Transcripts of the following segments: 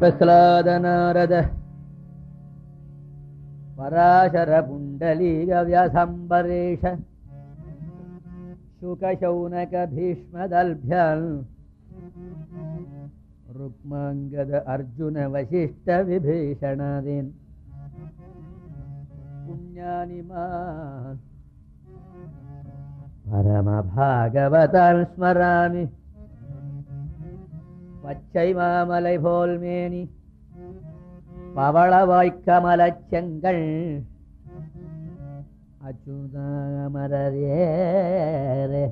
பிரஹ்லாத நாரத பராசர புண்டலீக வியாசம்பரேஷ சுகசௌனக பீஷ்மதல்பியல் ருக்மாங்கத அர்ஜுன வசிஷ்ட விபீஷணாதீன் புண்ணியானிமான் பரம பாகவதால் ஸ்மராமி. பச்சை மாமலை போல் மேனி பவளவாய்க்கமலச் செங்கல் அச்சுதாமரரே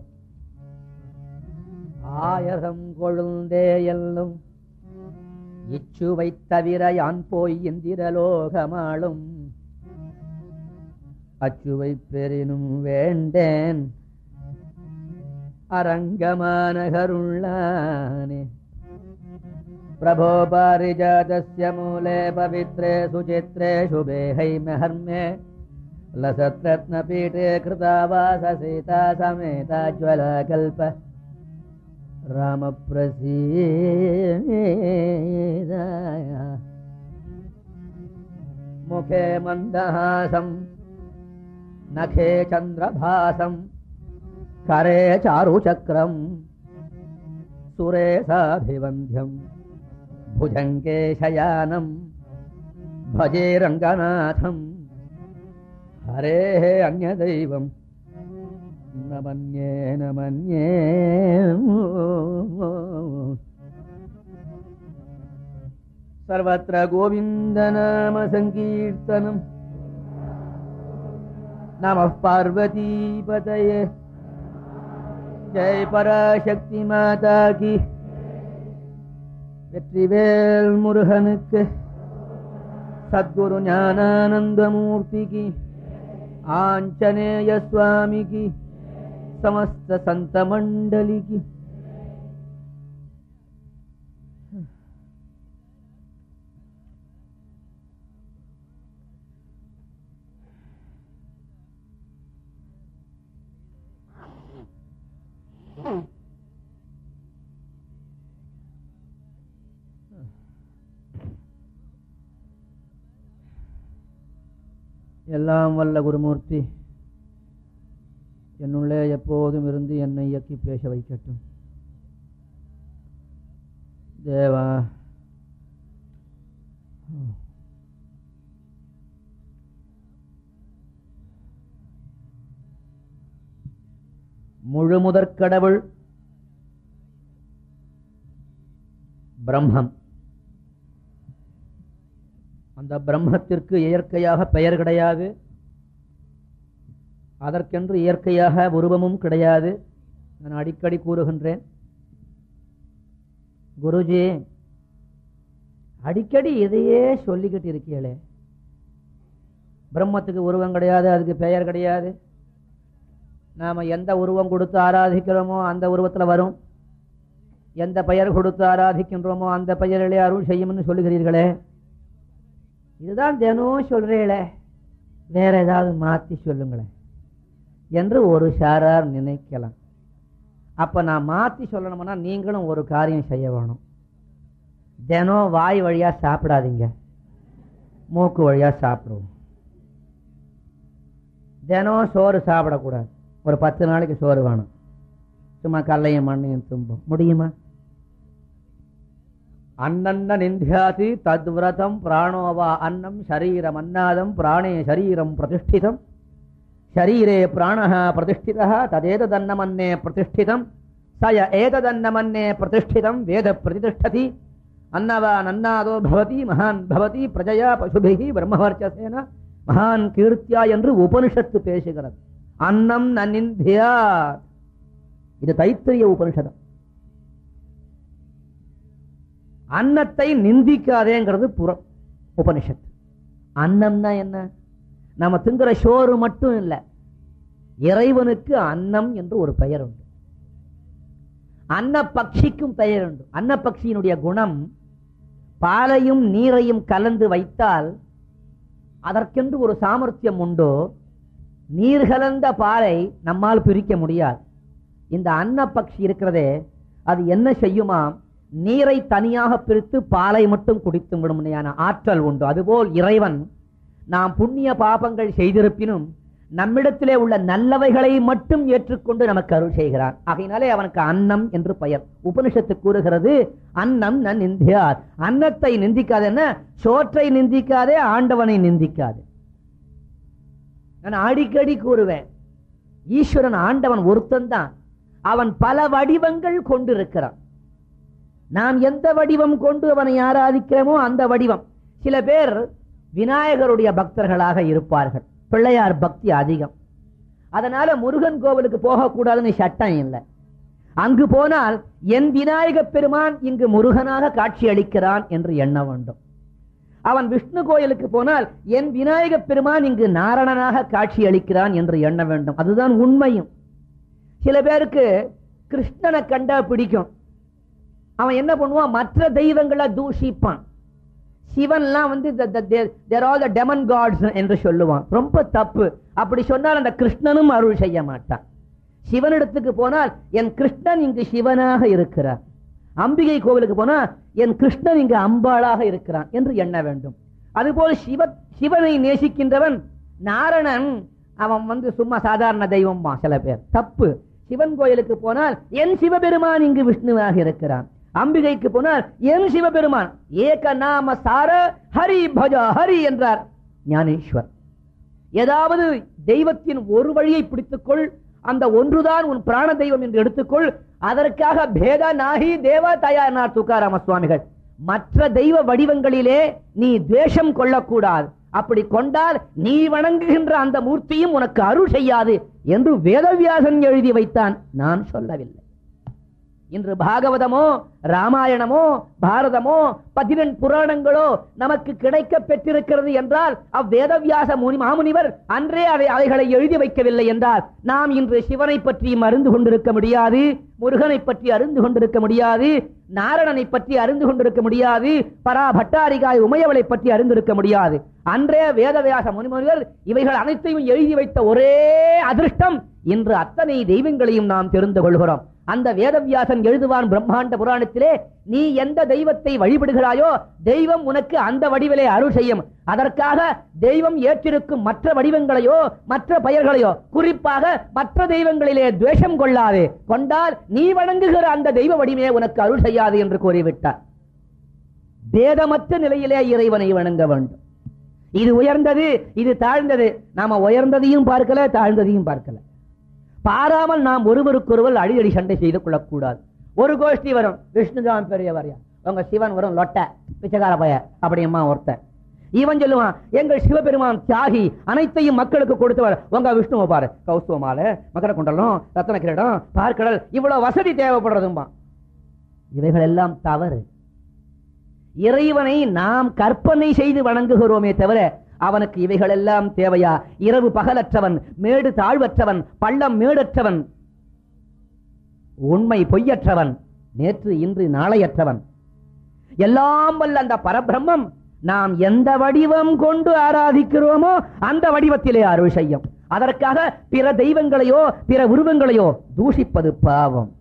ஆயகம் கொழுந்தே எல்லும் இச்சுவை தவிர யான் போய் இந்திரலோகமாளும் அச்சுவை பெறினும் வேண்டேன் அரங்கமான கருள்ளானே. பிரபோ பாரிஜாதஸ்ய மூலே பவித்ரே சுசித்ரே சுபே ஹைமஹர்மே லசத்ரத்னபீடே கிருதாவாச சீதா சமேதா ஜ்வலகல்ப ராமப்ரசீத. முகே மந்தஹாசம் நகே சந்திரபாசம் கரே சாருசக்ரம் சுரேசாபிவந்தியம் भुजंगे शयानम भजे रंगनाथम हरे अन्य दैवम न मन्ये न मन्ये. सर्वत्र गोविंद नाम संकीर्तनम नमः पार्वती पतये जय पराशक्ति माता की. வெற்றிவேல் முருகனுக்கு. சத்குரு ஞானானந்த மூர்த்திக்கு. ஆஞ்சநேய சுவாமிக்கு. சமஸ்த சந்த மண்டலிக்கு. எல்லாம் வல்ல குருமூர்த்தி என்னுள்ளே எப்போதும் இருந்து என்னை இயக்கி பேச வைக்கட்டும். தேவா முழு முதற்கடவுள் பிரம்மம். அந்த பிரம்மத்திற்கு இயற்கையாக பெயர் கிடையாது, அதற்கென்று இயற்கையாக உருவமும் கிடையாது. நான் அடிக்கடி கூறுகின்றேன், குருஜி அடிக்கடி இதையே சொல்லிக்கிட்டு இருக்கீங்களே, பிரம்மத்துக்கு உருவம் கிடையாது, அதுக்கு பெயர் கிடையாது. நாம எந்த உருவம் கொடுத்து ஆராதிக்கிறோமோ அந்த உருவத்தில் வரும், எந்த பெயர் கொடுத்து ஆராதிக்கின்றோமோ அந்த பெயரிலே அருள் செய்யும்னு சொல்லுகிறீர்களே, இதுதான் தினம் சொல்றீங்களே, வேற ஏதாவது மாத்தி சொல்லுங்களேன் என்று ஒரு சாரார் நினைக்கலாம். அப்ப நான் மாத்தி சொல்லணும்னா நீங்களும் ஒரு காரியம் செய்ய வேணும். தினம் வாய் வழியா சாப்பிடாதீங்க, மூக்கு வழியா சாப்பிடுவோம். தினம் சோறு சாப்பிடக்கூடாது, ஒரு 10 நாளைக்கு சோறு வேணும். சும்மா கல்லையும் மண்ணையும் தும்போம் முடியுமா? அன்னன்ன நிந்தியாதி தத்விரதம் பிராணோவா அன்னம் ஷரீரம் அன்னாதம் பிராணே ஷரீரம் பிரதிஷ்டிதம் ஷரீரே பிராணஹ பிரதிஷ்டிதः ததேததன்னமன்னே பிரதிஷ்டிதம் சய ஏததன்னமன்னே பிரதிஷ்டிதம் வேத பிரதிஷ்டதி அன்னவான் அன்னாதோ பவதி மகான் பவதி பிரஜயா பசுபிஹி பிரம்மவர்ச்சசேன மகான் கீர்த்தியா என்று உபனிஷத்து பேசுகிறது. அன்னம் நநிந்தியா, இது தைத்திரிய உபனிஷதம். அன்னத்தை நிந்திக்காதேங்கிறது புறம் உபனிஷத்து. அன்னம்னா என்ன? நம்ம திங்கிற சோறு மட்டும் இல்ல, இறைவனுக்கு அன்னம் என்று ஒரு பெயர் உண்டு. அன்ன பட்சிக்கும் பெயர் உண்டு. அன்ன பட்சியினுடைய குணம், பாலையும் நீரையும் கலந்து வைத்தால் அதற்கென்று ஒரு சாமர்த்தியம் உண்டோ, நீர் கலந்த பாலை நம்மால் பிரிக்க முடியாது. இந்த அன்ன பட்சி இருக்கிறதே, அது என்ன செய்யுமா, நீரை தனியாக பிரித்து பாலை மட்டும் குடித்து விடுமையான ஆற்றல் உண்டு. அதுபோல் இறைவன் நாம் புண்ணிய பாபங்கள் செய்திருப்பினும் நம்மிடத்திலே உள்ள நல்லவைகளை மட்டும் ஏற்றுக்கொண்டு நமக்கு அருள் செய்கிறான். ஆகையினாலே அவனுக்கு அன்னம் என்று பெயர். உபனிஷத்து கூறுகிறது, அன்னம் நன் நிந்தியார். அன்னத்தை நிந்திக்காதே, சோற்றை நிந்திக்காதே, ஆண்டவனை நிந்திக்காதே. நான் அடிக்கடி கூறுவேன், ஈஸ்வரன் ஆண்டவன் ஒருத்தன் தான். அவன் பல வடிவங்கள் கொண்டிருக்கிறான். நாம் எந்த வடிவம் கொண்டு அவனை ஆராதிக்கிறோமோ அந்த வடிவம். சில பேர் விநாயகருடைய பக்தர்களாக இருப்பார்கள், பிள்ளையார் பக்தி அதிகம். அதனால முருகன் கோவிலுக்கு போகக்கூடாதுன்னு சட்டம் இல்லை. அங்கு போனால் என் விநாயகப் பெருமான் இங்கு முருகனாக காட்சி அளிக்கிறான் என்று எண்ண வேண்டும். அவன் விஷ்ணு கோயிலுக்கு போனால் என் விநாயகப் பெருமான் இங்கு நாரணனாக காட்சி அளிக்கிறான் என்று எண்ண வேண்டும். அதுதான் உண்மையும். சில பேருக்கு கிருஷ்ணனை கண்டா பிடிக்கும். அவன் என்ன பண்ணுவான், மற்ற தெய்வங்களை தூஷிப்பான். சிவன்லாம் டெமன் காட்ஸ் என்று சொல்லுவான். ரொம்ப தப்பு. அப்படி சொன்னால் அந்த கிருஷ்ணனும் அருள் செய்ய மாட்டான். சிவனிடத்துக்கு போனால் என் கிருஷ்ணன் இங்கு சிவனாக இருக்கிறார். அம்பிகை கோவிலுக்கு போனால் என் கிருஷ்ணன் இங்கு அம்பாளாக இருக்கிறான் என்று எண்ண வேண்டும். அதுபோல் சிவனை நேசிக்கின்றவன் நாரணன் அவன் சும்மா சாதாரண தெய்வம். சில பேர் தப்பு. சிவன் கோயிலுக்கு போனால் என் சிவபெருமான் இங்கு விஷ்ணுவாக இருக்கிறான். அம்பிகைக்கு போனால் என் சிவபெருமான் ஏக நாம சார ஹரி பஜ ஹரி என்றார் ஞானேஸ்வர். ஏதாவது தெய்வத்தின் ஒரு வழியை பிடித்துக்கொள், அந்த ஒன்றுதான் உன் பிராண தெய்வம் என்று எடுத்துக்கொள். அதற்காக பேத நாகி தேவ தயார் துக்காராம சுவாமிகள். மற்ற தெய்வ வடிவங்களிலே நீ துவேஷம் கொள்ளக்கூடாது. அப்படி கொண்டால் நீ வணங்குகின்ற அந்த மூர்த்தியும் உனக்கு அருள் செய்யாது என்று வேதவியாசன் எழுதி வைத்தான், நான் சொல்லவில்லை. இன்று பாகவதமோ ராமாயணமோ பாரதமோ 14 புராணங்களோ நமக்கு கிடைக்க பெற்றிருக்கிறது என்றால் அவ்வேதவியாச மாமுனிவர் அன்றே அவைகளை எழுதி வைக்கவில்லை என்றால் நாம் இன்று சிவனை பற்றியும் அறிந்து கொண்டிருக்க முடியாது, முருகனை பற்றி அறிந்து கொண்டிருக்க முடியாது, நாரணனை பற்றி அறிந்து கொண்டிருக்க முடியாது, பரா பட்டாரிகாய் உமையவளை பற்றி அறிந்திருக்க முடியாது. அன்றே வேதவியாச முனிவர் இவைகள் அனைத்தையும் எழுதி வைத்த ஒரே அதிர்ஷ்டம் இன்று அத்தனை தெய்வங்களையும் நாம் தெரிந்து கொள்கிறோம். அந்த வேதவியாசன் எழுதுவான் பிரம்மாண்ட புராணத்திலே, நீ எந்த தெய்வத்தை வழிபடுகிறாயோ தெய்வம் உனக்கு அந்த வடிவிலே அருள் செய்யும். அதற்காக தெய்வம் ஏற்றிருக்கும் மற்ற வடிவங்களையோ மற்ற பெயர்களையோ, குறிப்பாக மற்ற தெய்வங்களிலே துவேஷம் கொள்ளாதே. கொண்டால் நீ வணங்குகிற அந்த தெய்வ வடிவே உனக்கு அருள் செய்யாது என்று கூறிவிட்டார். பேதமற்ற நிலையிலே இறைவனை வணங்க வேண்டும். இது உயர்ந்தது, இது தாழ்ந்தது. நாம உயர்ந்ததையும் பார்க்கல, தாழ்ந்ததையும் பார்க்கல. பாராமல் நாம் ஒருவருக்கொருவர் அடிக்கடி சண்டை செய்து கொள்ளக்கூடாது. ஒரு கோஷ்டி வரும், விஷ்ணுதான் பெரியவர், உங்க சிவன் வரும் லொட்ட பிச்சைக்கார பய அப்படியம்மா ஒருத்தன். இவன் சொல்லுவான், எங்கள் சிவபெருமான் தியாகி, அனைத்தையும் மக்களுக்கு கொடுத்தவர். உங்க விஷ்ணுவை பாரு, கௌஸ்துவமால மக்கர குண்டலம் ரத்தன கிரீடம் பார்க்கடல் இவ்வளவு வசதி தேவைப்படுறதும்பா. இவைகள் எல்லாம் தவறு. இறைவனை நாம் கற்பனை செய்து வணங்குகிறோமே தவிர அவனுக்கு இவைகள் எல்லாம் தேவையா? இரவு பகலற்றவன், மேடு தாழ்வற்றவன், பள்ளம் மேடற்றவன், உண்மை பொய்யற்றவன், நேற்று இன்று நாளையற்றவன், எல்லாம் வல்ல அந்த பரபிரம்மம் நாம் எந்த வடிவம் கொண்டு ஆராதிக்கிறோமோ அந்த வடிவத்திலே அருள் செய்யும். அதற்காக பிற தெய்வங்களையோ பிற உருவங்களையோ தூஷிப்பது பாவம்.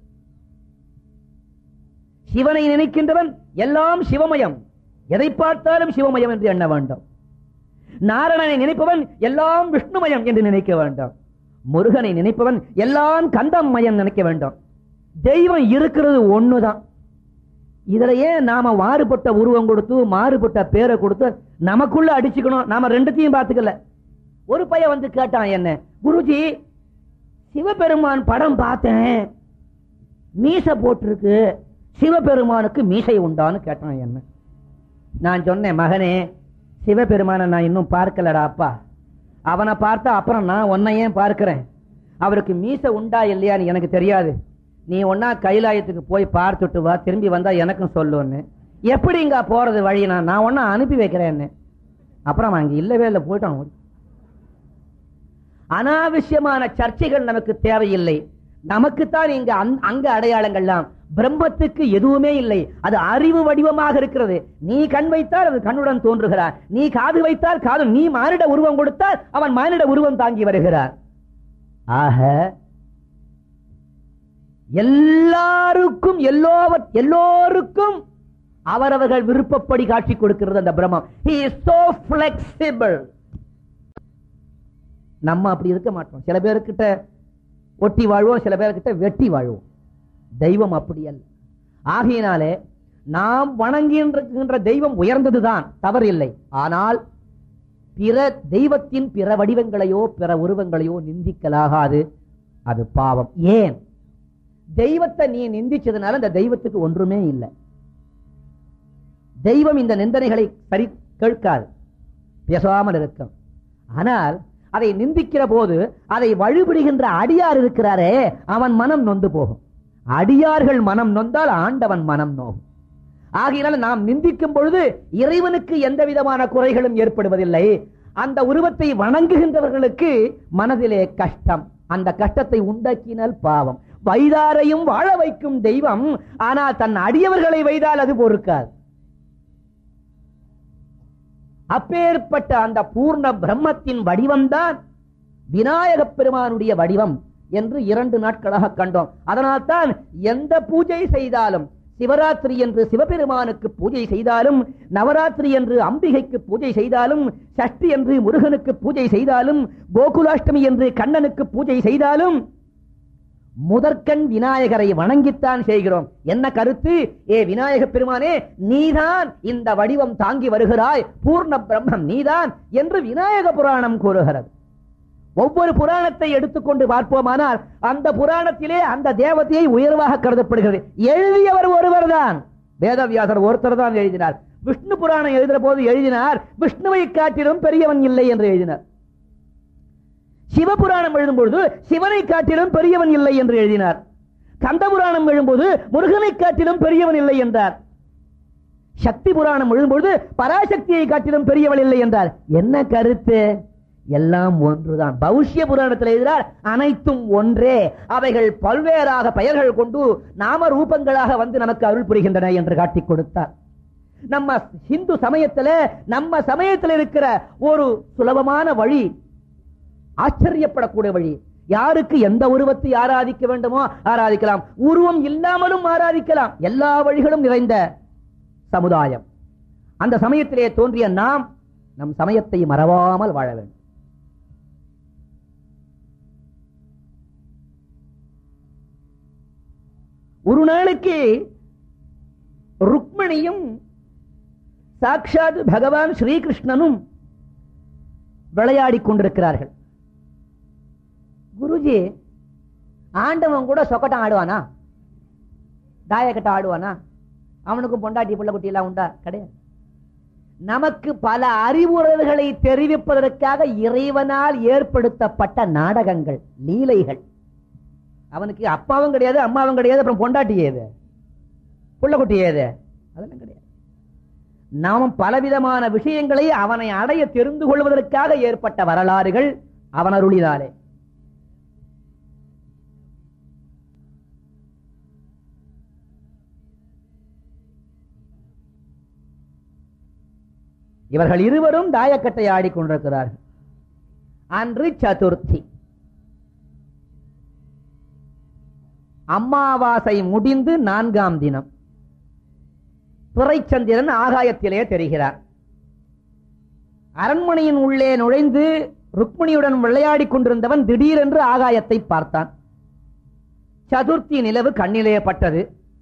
சிவனை நினைக்கின்றவன் எல்லாம் சிவமயம், எதை பார்த்தாலும் சிவமயம் என்று எண்ண வேண்டும். நாரணனை நினைப்பவன் எல்லாம் விஷ்ணுமயம் என்று நினைக்க வேண்டும். முருகனை நினைப்பவன் எல்லாம் கந்தம் மயம் நினைக்க வேண்டும். தெய்வம் இருக்கிறது ஒண்ணுதான். இதிலேயே நாம மாறுபட்ட உருவம் கொடுத்து மாறுபட்ட பேரை கொடுத்து நமக்குள்ள அடிச்சுக்கணும். நாம ரெண்டுத்தையும் பார்த்துக்கல. ஒரு பையன் வந்து கேட்டான், என்ன குருஜி சிவபெருமான் படம் பார்த்தேன், மீசை போட்டிருக்கு, சிவபெருமானுக்கு மீசை உண்டான்னு கேட்டான். என்ன நான் சொன்னேன், மகனே சிவபெருமான நான் இன்னும் பார்க்கலடா அப்பா. அவனை பார்த்தா அப்புறம் நான் உன்னையே பார்க்கிறேன். அவருக்கு மீசை உண்டா இல்லையான்னு எனக்கு தெரியாது. நீ ஒன்னா கைலாயத்துக்கு போய் பார்த்துட்டு வா, திரும்பி வந்தா எனக்கும் சொல்லுன்னு. எப்படி இங்க போறது வழி? நான் ஒன்னா அனுப்பி வைக்கிறேன்னு. அப்புறம் அங்க இல்லவே இல்லை, போயிட்டான். அனாவசியமான சர்ச்சைகள் நமக்கு தேவையில்லை. நமக்குத்தான் இங்க அங்க அடையாளங்கள்லாம். பிரம்மத்துக்கு எதுவுமே இல்லை. அது அறிவு வடிவமாக இருக்கிறது. நீ கண் வைத்தால் அது கண்ணுடன் தோன்றுகிறார், நீ காது வைத்தால் காது, நீ மானிட உருவம் கொடுத்தால் அவன் மானிட உருவம் தாங்கி வருகிறார். ஆக எல்லாருக்கும் எல்லோருக்கும் அவரவர்கள் விருப்பப்படி காட்சி கொடுக்கிறது அந்த பிரம்மம். He is so flexible. நம்ம அப்படி இருக்க மாட்டோம். சில பேர்கிட்ட ஒட்டி வாழ்வோம், சில பேர்கிட்ட வெட்டி வாழ்வோம். தெய்வம் அப்படி அல்ல. ஆகையினாலே நாம் வணங்குகின்ற தெய்வம் உயர்ந்ததுதான், தவறில்லை. ஆனால் பிற தெய்வத்தின் பிற வடிவங்களையோ பிற உருவங்களையோ நிந்திக்கலாகாது, அது பாவம். ஏன்? தெய்வத்தை நீ நிந்திச்சதுனால அந்த தெய்வத்துக்கு ஒன்றுமே இல்லை. தெய்வம் இந்த நிந்தனைகளை சரி கேட்காது, பேசாமல் இருக்கும். ஆனால் அதை நிந்திக்கிற போது அதை வழிபடுகின்ற அடியார் இருக்கிறாரே, அவன் மனம் நொந்து போகும். அடியார்கள் மனம் நொந்தால் ஆண்டவன் மனம் நோகும். ஆகையினால் நாம் நிந்திக்கும் பொழுது இறைவனுக்கு எந்த விதமான குறைகளும் ஏற்படுவதில்லை. அந்த உருவத்தை வணங்குகின்றவர்களுக்கு மனதிலே கஷ்டம். அந்த கஷ்டத்தை உண்டாக்கினால் பாவம். வைதாரையும் வாழ வைக்கும் தெய்வம், ஆனால் தன் அடியவர்களை வைத்தால் அது பொறுக்காது. அப்பேற்பட்ட அந்த பூர்ண பிரம்மத்தின் வடிவம்தான் விநாயகப் பெருமானுடைய வடிவம் என்று 2 நாட்களாக கண்டோம். அதனால்தான் எந்த பூஜை செய்தாலும், சிவராத்திரி என்று சிவபெருமானுக்கு பூஜை செய்தாலும், நவராத்திரி என்று அம்பிகைக்கு பூஜை செய்தாலும், சஷ்டி என்று முருகனுக்கு பூஜை செய்தாலும், கோகுலாஷ்டமி என்று கண்ணனுக்கு பூஜை செய்தாலும் முதற்கண் விநாயகரை வணங்கித்தான் செய்கிறோம். என்ன கருத்து? ஏ விநாயக பெருமானே, நீதான் இந்த வடிவம் தாங்கி வருகிறாய், பூர்ண பிரம்மம் நீதான் என்று விநாயக புராணம் கூறுகிறது. ஒவ்வொரு புராணத்தை எடுத்துக்கொண்டு பார்ப்போமானால் அந்த புராணத்திலே அந்த தேவதையை உயர்வாக கருதப்படுகிறது. எழுதியவர் ஒருவர் தான், வேதவியாசர் ஒருத்தர் தான் எழுதினார். விஷ்ணு புராணம் எழுதுகிற போது எழுதினார், விஷ்ணுவை காட்டிலும் பெரியவன் இல்லை என்று எழுதினார். சிவபுராணம் எழுதும்போது சிவனை காட்டிலும் பெரியவன் இல்லை என்று எழுதினார். கந்தபுராணம் எழுதும்போது முருகனை காட்டிலும் பெரியவன் இல்லை என்றார். சக்தி புராணம் எழுதும்போது பராசக்தியை காட்டிலும் பெரியவள் இல்லை என்றார். என்ன கருத்து? எல்லாம் ஒன்றுதான். பௌஷ்ய புராணத்தில் எழுதினார், அனைத்தும் ஒன்றே, அவைகள் பல்வேறாக பெயர்கள் கொண்டு நாம ரூபங்களாக வந்து நமக்கு அருள் புரிகின்றன என்று காட்டிக் கொடுத்தார். நம்ம இந்து சமயத்தில், நம்ம சமயத்தில் இருக்கிற ஒரு சுலபமான வழி, ஆச்சரியப்படக்கூடிய வழி. யாருக்கு எந்த உருவத்தை ஆராதிக்க வேண்டுமோ ஆராதிக்கலாம், உருவம் இல்லாமலும் ஆராதிக்கலாம். எல்லா வழிகளும் நிறைந்த சமுதாயம். அந்த சமயத்திலே தோன்றிய நாம் நம் சமயத்தை மறவாமல் வாழ வேண்டும். ஒரு நாளைக்கு ருக்மணியும் சாட்சாத் பகவான் ஸ்ரீகிருஷ்ணனும் விளையாடி கொண்டிருக்கிறார்கள். குருஜி, ஆண்டவன் கூட சொக்கட்டம் ஆடுவானா? தாயக்கட்டம் ஆடுவானா? அவனுக்கும் பொண்டாட்டி பிள்ளை குட்டி எல்லாம் உண்டா? கிடையாது. நமக்கு பல அறிவுரைகளை தெரிவிப்பதற்காக இறைவனால் ஏற்படுத்தப்பட்ட நாடகங்கள், லீலைகள். அவனுக்கு அப்பாவும் கிடையாது, அம்மாவும் கிடையாது, அப்புறம் பொண்டாட்டி ஏது, புள்ள குட்டி ஏது? அதெல்லாம் கிடையாது. நாம் பலவிதமான விஷயங்களை அவனை அடைய தெரிந்து கொள்வதற்காக ஏற்பட்ட வரலாறுகள் அவன் அருளினாலே. இவர்கள் இருவரும் தாயக்கட்டை ஆடிக்கொண்டிருக்கிறார்கள். அன்று சதுர்த்தி, அமாவாசை முடிந்து 4ஆம் தினம். துரைச்சந்திரன் ஆகாயத்திலே தெரிகிறார். அரண்மனையின் உள்ளே நுழைந்து ருக்மிணியுடன் விளையாடி கொண்டிருந்தவன் திடீரென்று ஆகாயத்தை பார்த்தான். சதுர்த்தி நிலவு கண்ணிலே பட்டது.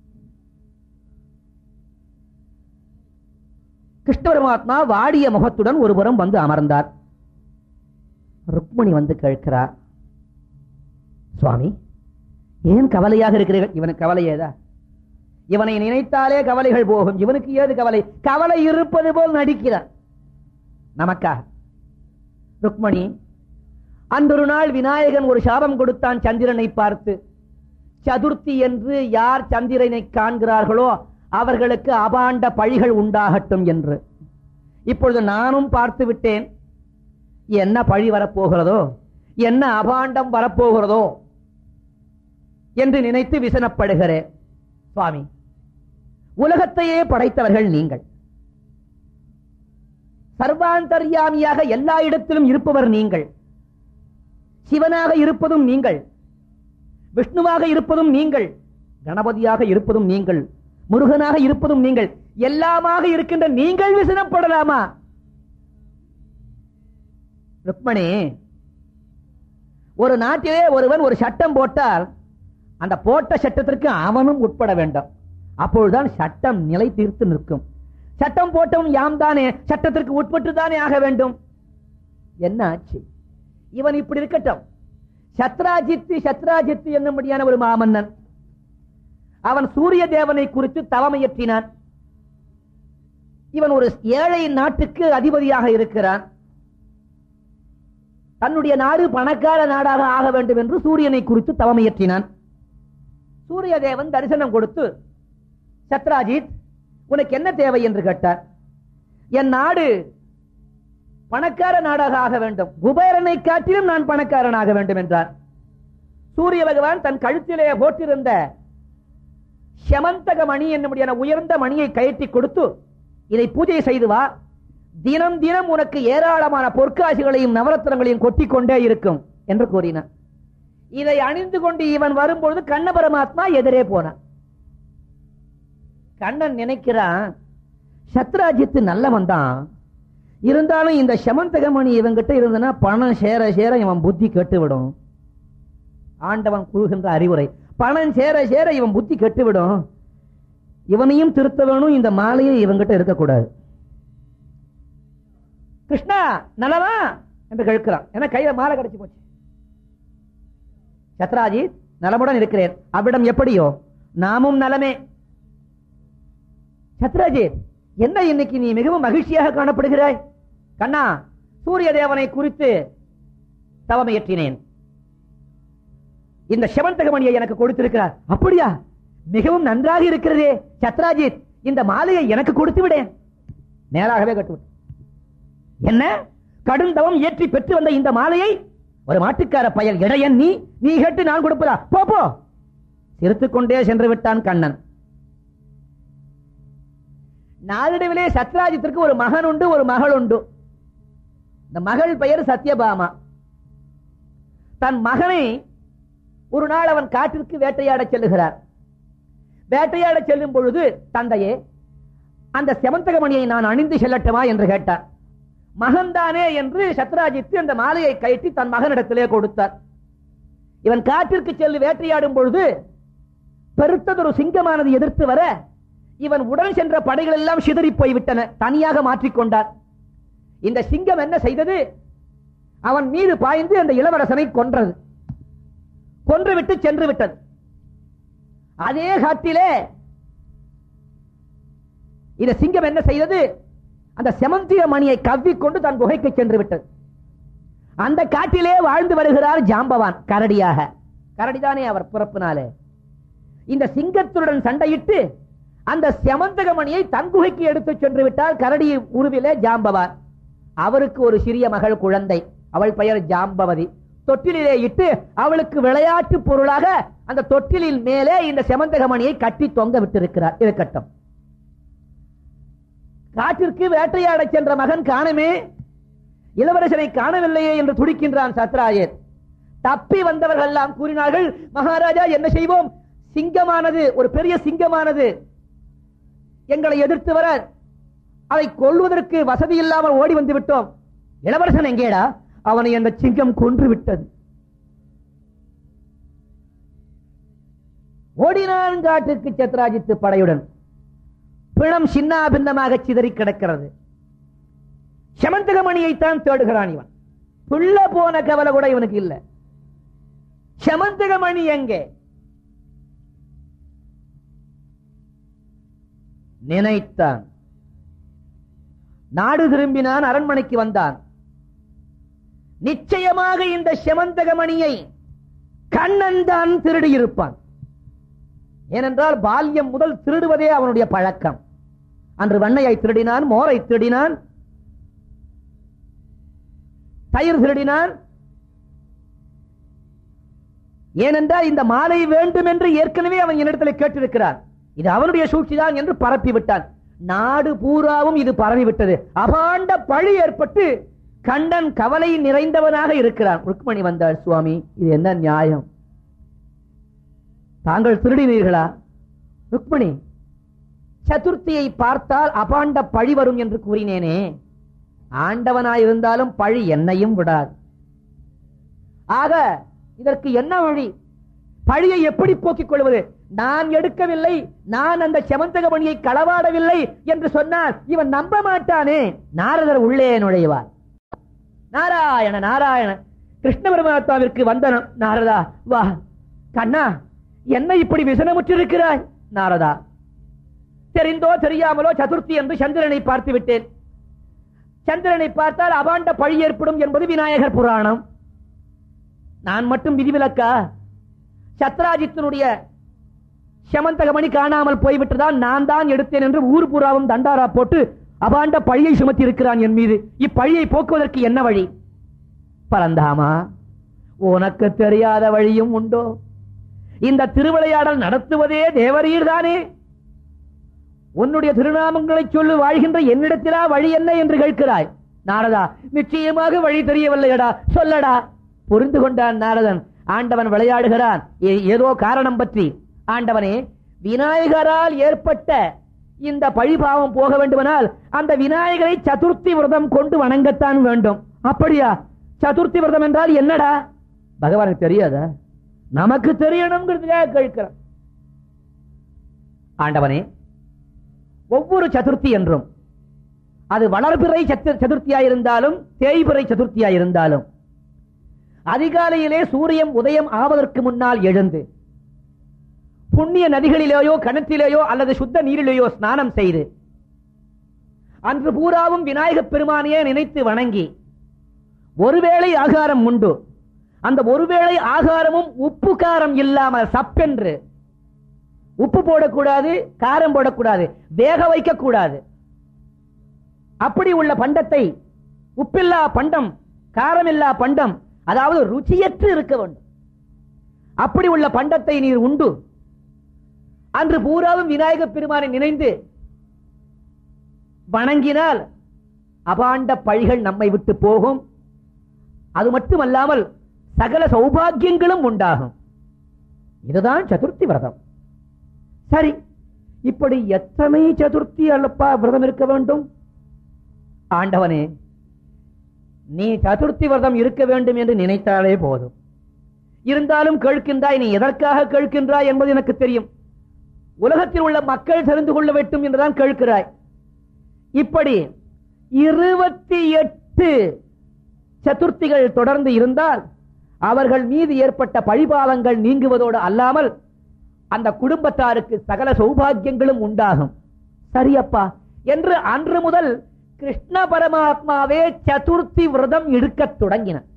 கிருஷ்ண பரமாத்மா வாடிய முகத்துடன் ஒருபுறம் வந்து அமர்ந்தார். ருக்மிணி வந்து கேட்கிறார், சுவாமி, ஏன் கவலையாக இருக்கிறீர்கள்? இவனுக்கு கவலை ஏதா? இவனை நினைத்தாலே கவலைகள் போகும், இவனுக்கு ஏது கவலை? கவலை இருப்பது போல் நடிக்கிறார் நமக்காக. ருக்மிணி, அன்றொரு நாள் விநாயகன் ஒரு சாபம் கொடுத்தான் சந்திரனை பார்த்து. சதுர்த்தி என்று யார் சந்திரனை காண்கிறார்களோ அவர்களுக்கு அபாண்ட பழிகள் உண்டாகட்டும் என்று. இப்பொழுது நானும் பார்த்து விட்டேன். என்ன பழி வரப்போகிறதோ, என்ன அபாண்டம் வரப்போகிறதோ என்று நினைத்து விசனப்படுகிறேன். சுவாமி, உலகத்தையே படைத்தவர்கள் நீங்கள், சர்வாந்தர்யாமியாக எல்லா இடத்திலும் இருப்பவர் நீங்கள், சிவனாக இருப்பதும் நீங்கள், விஷ்ணுவாக இருப்பதும் நீங்கள், கணபதியாக இருப்பதும் நீங்கள், முருகனாக இருப்பதும் நீங்கள், எல்லாமாக இருக்கின்ற நீங்கள் விசனப்படலாமா? ருக்மணி, ஒரு நாட்டிலே ஒருவன் ஒரு சட்டம் போட்டால் அந்த போட்ட சட்டத்திற்கு அவனும் உட்பட வேண்டும். அப்பொழுதுதான் சட்டம் நிலை தீர்த்து நிற்கும். சட்டம் போட்டவன் யாம் தானே, சட்டத்திற்கு உட்பட்டு தானே ஆக வேண்டும். என்ன ஆச்சு? இவன் இப்படி இருக்கட்டும். சத்ராஜித்து என்னும்படியான ஒரு மாமன்னன், அவன் சூரிய தேவனை குறித்து தவமையற்றினான். இவன் ஒரு ஏழை நாட்டுக்கு அதிபதியாக இருக்கிறான். தன்னுடைய நாடு பணக்கார நாடாக ஆக வேண்டும் என்று சூரியனை குறித்து தவமையற்றினான். சூரிய தேவன் தரிசனம் கொடுத்து, சத்ராஜித், உனக்கு என்ன தேவை என்று கேட்டார். என் நாடு பணக்கார நாடாக ஆக வேண்டும், குபேரனை காட்டிலும் நான் பணக்காரனாக வேண்டும் என்றார். சூரிய பகவான் தன் கழுத்திலே போட்டிருந்த செமந்தக மணி என்னுடைய உயர்ந்த மணியை கயற்றி கொடுத்து, இதை பூஜை செய்து வா, தினம் தினம் உனக்கு ஏராளமான பொற்காசிகளையும் நவரத்னங்களையும் கொட்டிக் கொண்டே இருக்கும் என்று கூறினார். இதை அணிந்து கொண்டு இவன் வரும்பொழுது கண்ண பரமாத்மா எதிரே போனான். கண்ணன் நினைக்கிறான், சத்ராஜித்து நல்லவன் தான், இருந்தாலும் இந்த செமந்தகமணி இவங்கிட்ட இருந்தனா பணம் சேர சேர இவன் புத்தி கெட்டுவிடும். ஆண்டவன் கூறுகின்ற அறிவுரை, பணம் சேர சேர இவன் புத்தி கெட்டுவிடும், இவனையும் திருத்த வேணும், இந்த மாலையை இவங்கிட்ட இருக்கக்கூடாது. கிருஷ்ணா நல்லவா என்று கேட்கிறான். ஏன்னா கையில மாலை கிடைச்சு போச்சு. சத்ராஜித், நலமுடன் இருக்கிறேன், அவ்விடம் எப்படியோ நாமும் நலமே. சத்ராஜித், என்ன இன்னைக்கு நீ மிகவும் மகிழ்ச்சியாக காணப்படுகிறாய்? கண்ணா, சூரிய தேவனை குறித்து தவமையற்றினேன், இந்த செமந்தகமணியை எனக்கு கொடுத்திருக்கிறார். அப்படியா? மிகவும் நன்றாக இருக்கிறதே. சத்ராஜித், இந்த மாலையை எனக்கு கொடுத்து விடேன். நேராகவே கட்டுவிட்டேன். என்ன கடுந்தவம் ஏற்றி பெற்று வந்த இந்த மாலையை ஒரு மாட்டுக்கார பயல் இடையன் நீ கேட்டு நான் கொடுப்பதா? போ. சிரித்துக் கொண்டே சென்று விட்டான் கண்ணன். நாளிடவிலே சத்ராஜித்திற்கு ஒரு மகன் உண்டு, ஒரு மகள் உண்டு. இந்த மகள் பெயர் சத்யபாமா. தன் மகனை ஒரு நாள் அவன் காட்டிற்கு வேட்டையாட செல்லுகிறார். வேட்டையாட செல்லும் பொழுது, தந்தையே, அந்த செமந்தகமணியை நான் அணிந்து செல்லட்டுமா என்று கேட்டார். மகன்தானே என்று சத்ராஜித்து அந்த மாலையை கட்டி தன் மகனிடத்திலே கொடுத்தார். இவன் காட்டிற்கு செல்லு வேட்டையாடும் பொழுது பெருத்ததொரு சிங்கமானது எதிர்த்து வர, இவன் உடன் சென்ற படைகள் எல்லாம் சிதறி போய்விட்டன, தனியாக மாற்றிக்கொண்டார். இந்த சிங்கம் என்ன செய்தது? அவன் மீது பாய்ந்து அந்த இளவரசனை கொன்றுவிட்டு சென்று விட்டது. அதே காட்டிலே இந்த சிங்கம் என்ன செய்தது? அந்த செமந்திய மணியை கவ்விக்கொண்டு தன் குகைக்கு சென்று விட்டது. அந்த காட்டிலே வாழ்ந்து வருகிறார் ஜாம்பவான், கரடியாக. கரடிதானே அவர் பிறப்பினாலே. இந்த சிங்கத்துடன் சண்டையிட்டு அந்த செமந்தக மணியை தன் குகைக்கு எடுத்து சென்று விட்டார் கரடி உருவிலே ஜாம்பவான். அவருக்கு ஒரு சிறிய மகள் குழந்தை, அவள் பெயர் ஜாம்பவதி. தொட்டிலே இட்டு அவளுக்கு விளையாட்டு பொருளாக அந்த தொட்டிலில் மேலே இந்த செமந்தக மணியை கட்டி தொங்க விட்டிருக்கிறார். இருக்கட்டும். காட்டிற்கு வேட்டையாட சென்ற மகன் காணமே, இளவரசரை காணவில்லையே என்று துடிக்கின்றான் சத்ராஜித். தப்பி வந்தவர்கள் எல்லாம் கூறினார்கள், மகாராஜா என்ன செய்வோம்? சிங்கமானது, ஒரு பெரிய சிங்கமானது எங்களை எதிர்த்து வர, அதை கொல்வதற்கு வசதி இல்லாமல் ஓடி வந்து விட்டோம். இளவரசன் எங்கேடா? அவனை அந்த சிங்கம் கொன்று விட்டது. ஓடினான் காட்டுக்கு சத்ராஜித்து படையுடன். பிணம் சின்னா பின்னமாக சிதறி கிடக்கிறது. செமந்தகமணியைத்தான் தேடுகிறான் இவன். புள்ள போன கவலை கூட இவனுக்கு இல்லை. செமந்தகமணி எங்கே? நினைத்தான். நாடு திரும்பினான், அரண்மனைக்கு வந்தான். நிச்சயமாக இந்த செமந்தகமணியை கண்ணன் தான் திருடி இருப்பான். ஏனென்றால் பால்யம் முதல் திருடுவதே அவனுடைய பழக்கம். அன்று வெண்ணையை திருடினான், மோரை திருடினான், தயிர் திருடினான். ஏனென்றால் இந்த மாலை வேண்டும் என்று ஏற்கனவே அவன் என்னிடத்தில் கேட்டிருக்கிறான். இது அவனுடைய சூழ்ச்சிதான் என்று பரப்பி விட்டான். நாடு பூராவும் இது பரவிவிட்டது. அபாண்ட பழி ஏற்பட்டு கண்ணன் கவலை நிறைந்தவனாக இருக்கிறான். ருக்மணி வந்தாள். சுவாமி, இது என்ன நியாயம்? தாங்கள் திருடினீர்களா? ருக்மிணி, சதுர்த்தியை பார்த்தால் அபாண்ட பழி வரும் என்று கூறினேனே, ஆண்டவனாயிருந்தாலும் பழி என்னையும் விடாது. ஆக இதற்கு என்ன வழி? பழியை எப்படி போக்கிக் கொள்வது? நான் எடுக்கவில்லை, நான் அந்த செமந்தக மணியை களவாடவில்லை என்று சொன்னால் இவன் நம்ப மாட்டானே. நாரதர் உள்ளே நுழைவார். நாராயண நாராயண, கிருஷ்ண பரமாத்மாவிற்கு வந்தனம். நாரதா வா. கண்ணா, என்ன இப்படி விசனமுற்றிருக்கிறாய்? நாரதா, தெரிந்தோ தெரியாமலோ சதுர்த்தி என்று சந்திரனை பார்த்து விட்டேன். சந்திரனை பார்த்தால் அபாண்ட பழி ஏற்படும் என்பது விநாயகர் புராணம். நான் மட்டும் விதிவிலக்கா? சத்ராஜித்தினுடைய செமந்தகமணி காணாமல் போய்விட்டதால் நான் தான் எடுத்தேன் என்று ஊர் புறாவும் தண்டாரா போட்டு அபாண்ட பழியை சுமத்தி இருக்கிறான் என் மீது. இப்பழியை போக்குவதற்கு என்ன வழி? பரந்தாமா, உனக்கு தெரியாத வழியும் உண்டோ? இந்த திருவிளையாடல் நடத்துவதே தேவரீர் தானே. உன்னுடைய திருநாமங்களை சொல்லு வாழ்கின்ற என்னிடத்திலா வழி என்ன என்று கேட்கிறாய்? நாரதா, நிச்சயமாக வழி தெரியவில்லையடா, சொல்லடா. புரிந்து கொண்டான் நாரதன். ஆண்டவன் விளையாடுகிறான் ஏதோ காரணம் பற்றி. ஆண்டவனே, விநாயகரால் ஏற்பட்ட இந்த பழிபாவம் போக வேண்டுமானால் அந்த விநாயகரை சதுர்த்தி விரதம் கொண்டு வணங்கத்தான் வேண்டும். அப்படியா? சதுர்த்தி விரதம் என்றால் என்னடா? பகவானுக்கு தெரியாதா? நமக்கு தெரியணும்ங்கிறதுக்காக கேட்கிறான். ஆண்டவனே, ஒவ்வொரு சதுர்த்தி என்றும் அது வளர்பிறை சதுர்த்தியாயிருந்தாலும் தேய்பிறை சதுர்த்தியாயிருந்தாலும் அதிகாலையிலே சூரியன் உதயம் ஆவதற்கு முன்னால் எழுந்து புண்ணிய நதிகளிலேயோ கிணற்றிலேயோ அல்லது சுத்த நீரிலேயோ ஸ்நானம் செய்து அன்று பூராவும் விநாயகப் பெருமானையே நினைத்து வணங்கி ஒருவேளை ஆகாரம் உண்டு. அந்த ஒருவேளை ஆகாரமும் உப்பு காரம் இல்லாமல் சப்பென்று, உப்பு போடக்கூடாது, காரம் போடக்கூடாது, வேக வைக்க கூடாது. அப்படி உள்ள பண்டத்தை, உப்பில்லா பண்டம், காரமில்லா பண்டம், அதாவது ருச்சியற்று இருக்க வேண்டும். அப்படி உள்ள பண்டத்தை நீர் உண்டு அன்று பூராவும் விநாயகப் பெருமானை நினைந்து வணங்கினால் அபாண்ட பழிகள் நம்மை விட்டு போகும். அது மட்டுமல்லாமல் சகல சௌபாகியங்களும் உண்டாகும். இதுதான் சதுர்த்தி விரதம். சரி, இப்படி எத்தனை சதுர்த்தி அல்லப்பா விரதம் இருக்க வேண்டும்? ஆண்டவனே, நீ சதுர்த்தி விரதம் இருக்க வேண்டும் என்று நினைத்தாலே போதும். இருந்தாலும் கேட்கின்றாய். நீ எதற்காக கேட்கின்றாய் என்பது எனக்கு தெரியும். உலகத்தில் உள்ள மக்கள் தெரிந்து கொள்ள வேண்டும் என்றுதான் கேட்கிறாய். இப்படி 28 சதுர்த்திகள் தொடர்ந்து இருந்தால் அவர்கள் மீது ஏற்பட்ட பழிபாவங்கள் நீங்குவதோடு அல்லாமல் அந்த குடும்பத்தாருக்கு சகல சௌபாகியங்களும் உண்டாகும். சரியப்பா என்று அன்று முதல் கிருஷ்ண பரமாத்மாவே சதுர்த்தி விரதம் எடுக்கத் தொடங்கினார்.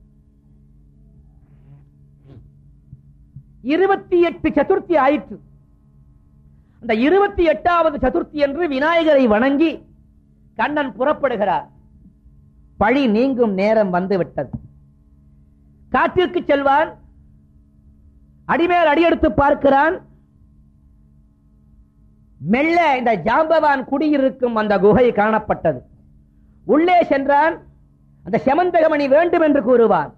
28 சதுர்த்தி ஆயிற்று. அந்த 28வது சதுர்த்தி என்று விநாயகரை வணங்கி கண்ணன் புறப்படுகிறார். பழி நீங்கும் நேரம் வந்துவிட்டது. காட்டிற்கு செல்வான். அடிமேல் அடியெடுத்து பார்க்கிறான். மெல்ல இந்த ஜாம்பவான் குடியிருக்கும் அந்த குகை காணப்பட்டது. உள்ளே சென்றான். அந்த செமந்தகமணி வேண்டும் என்று கூறுவான்.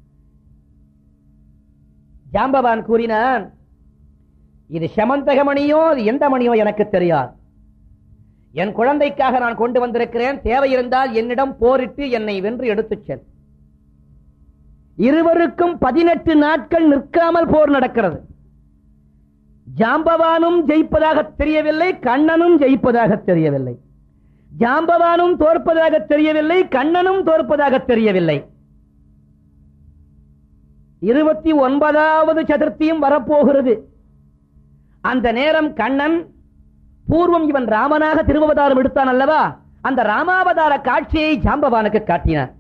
ஜாம்பவான் கூறினான், இது செமந்தகமணியோ எந்த மணியோ எனக்கு தெரியாது. என் குழந்தைக்காக நான் கொண்டு வந்திருக்கிறேன். தேவை இருந்தால் என்னிடம் போரிட்டு என்னை வென்று எடுத்துச் செல். இருவருக்கும் 18 நாட்கள் நிற்காமல் போர் நடக்கிறது. ஜாம்பவானும் ஜெயிப்பதாக தெரியவில்லை, கண்ணனும் ஜெயிப்பதாக தெரியவில்லை. ஜாம்பவானும் தோற்பதாக தெரியவில்லை, கண்ணனும் தோற்பதாக தெரியவில்லை. 29வது சதுர்த்தியும் வரப்போகிறது. அந்த நேரம் கண்ணன் பூர்வம் இவன் ராமனாக திருவவதாரம் எடுத்தான் அல்லவா, அந்த ராமாவதார காட்சியை ஜாம்பவானுக்கு காட்டினான்.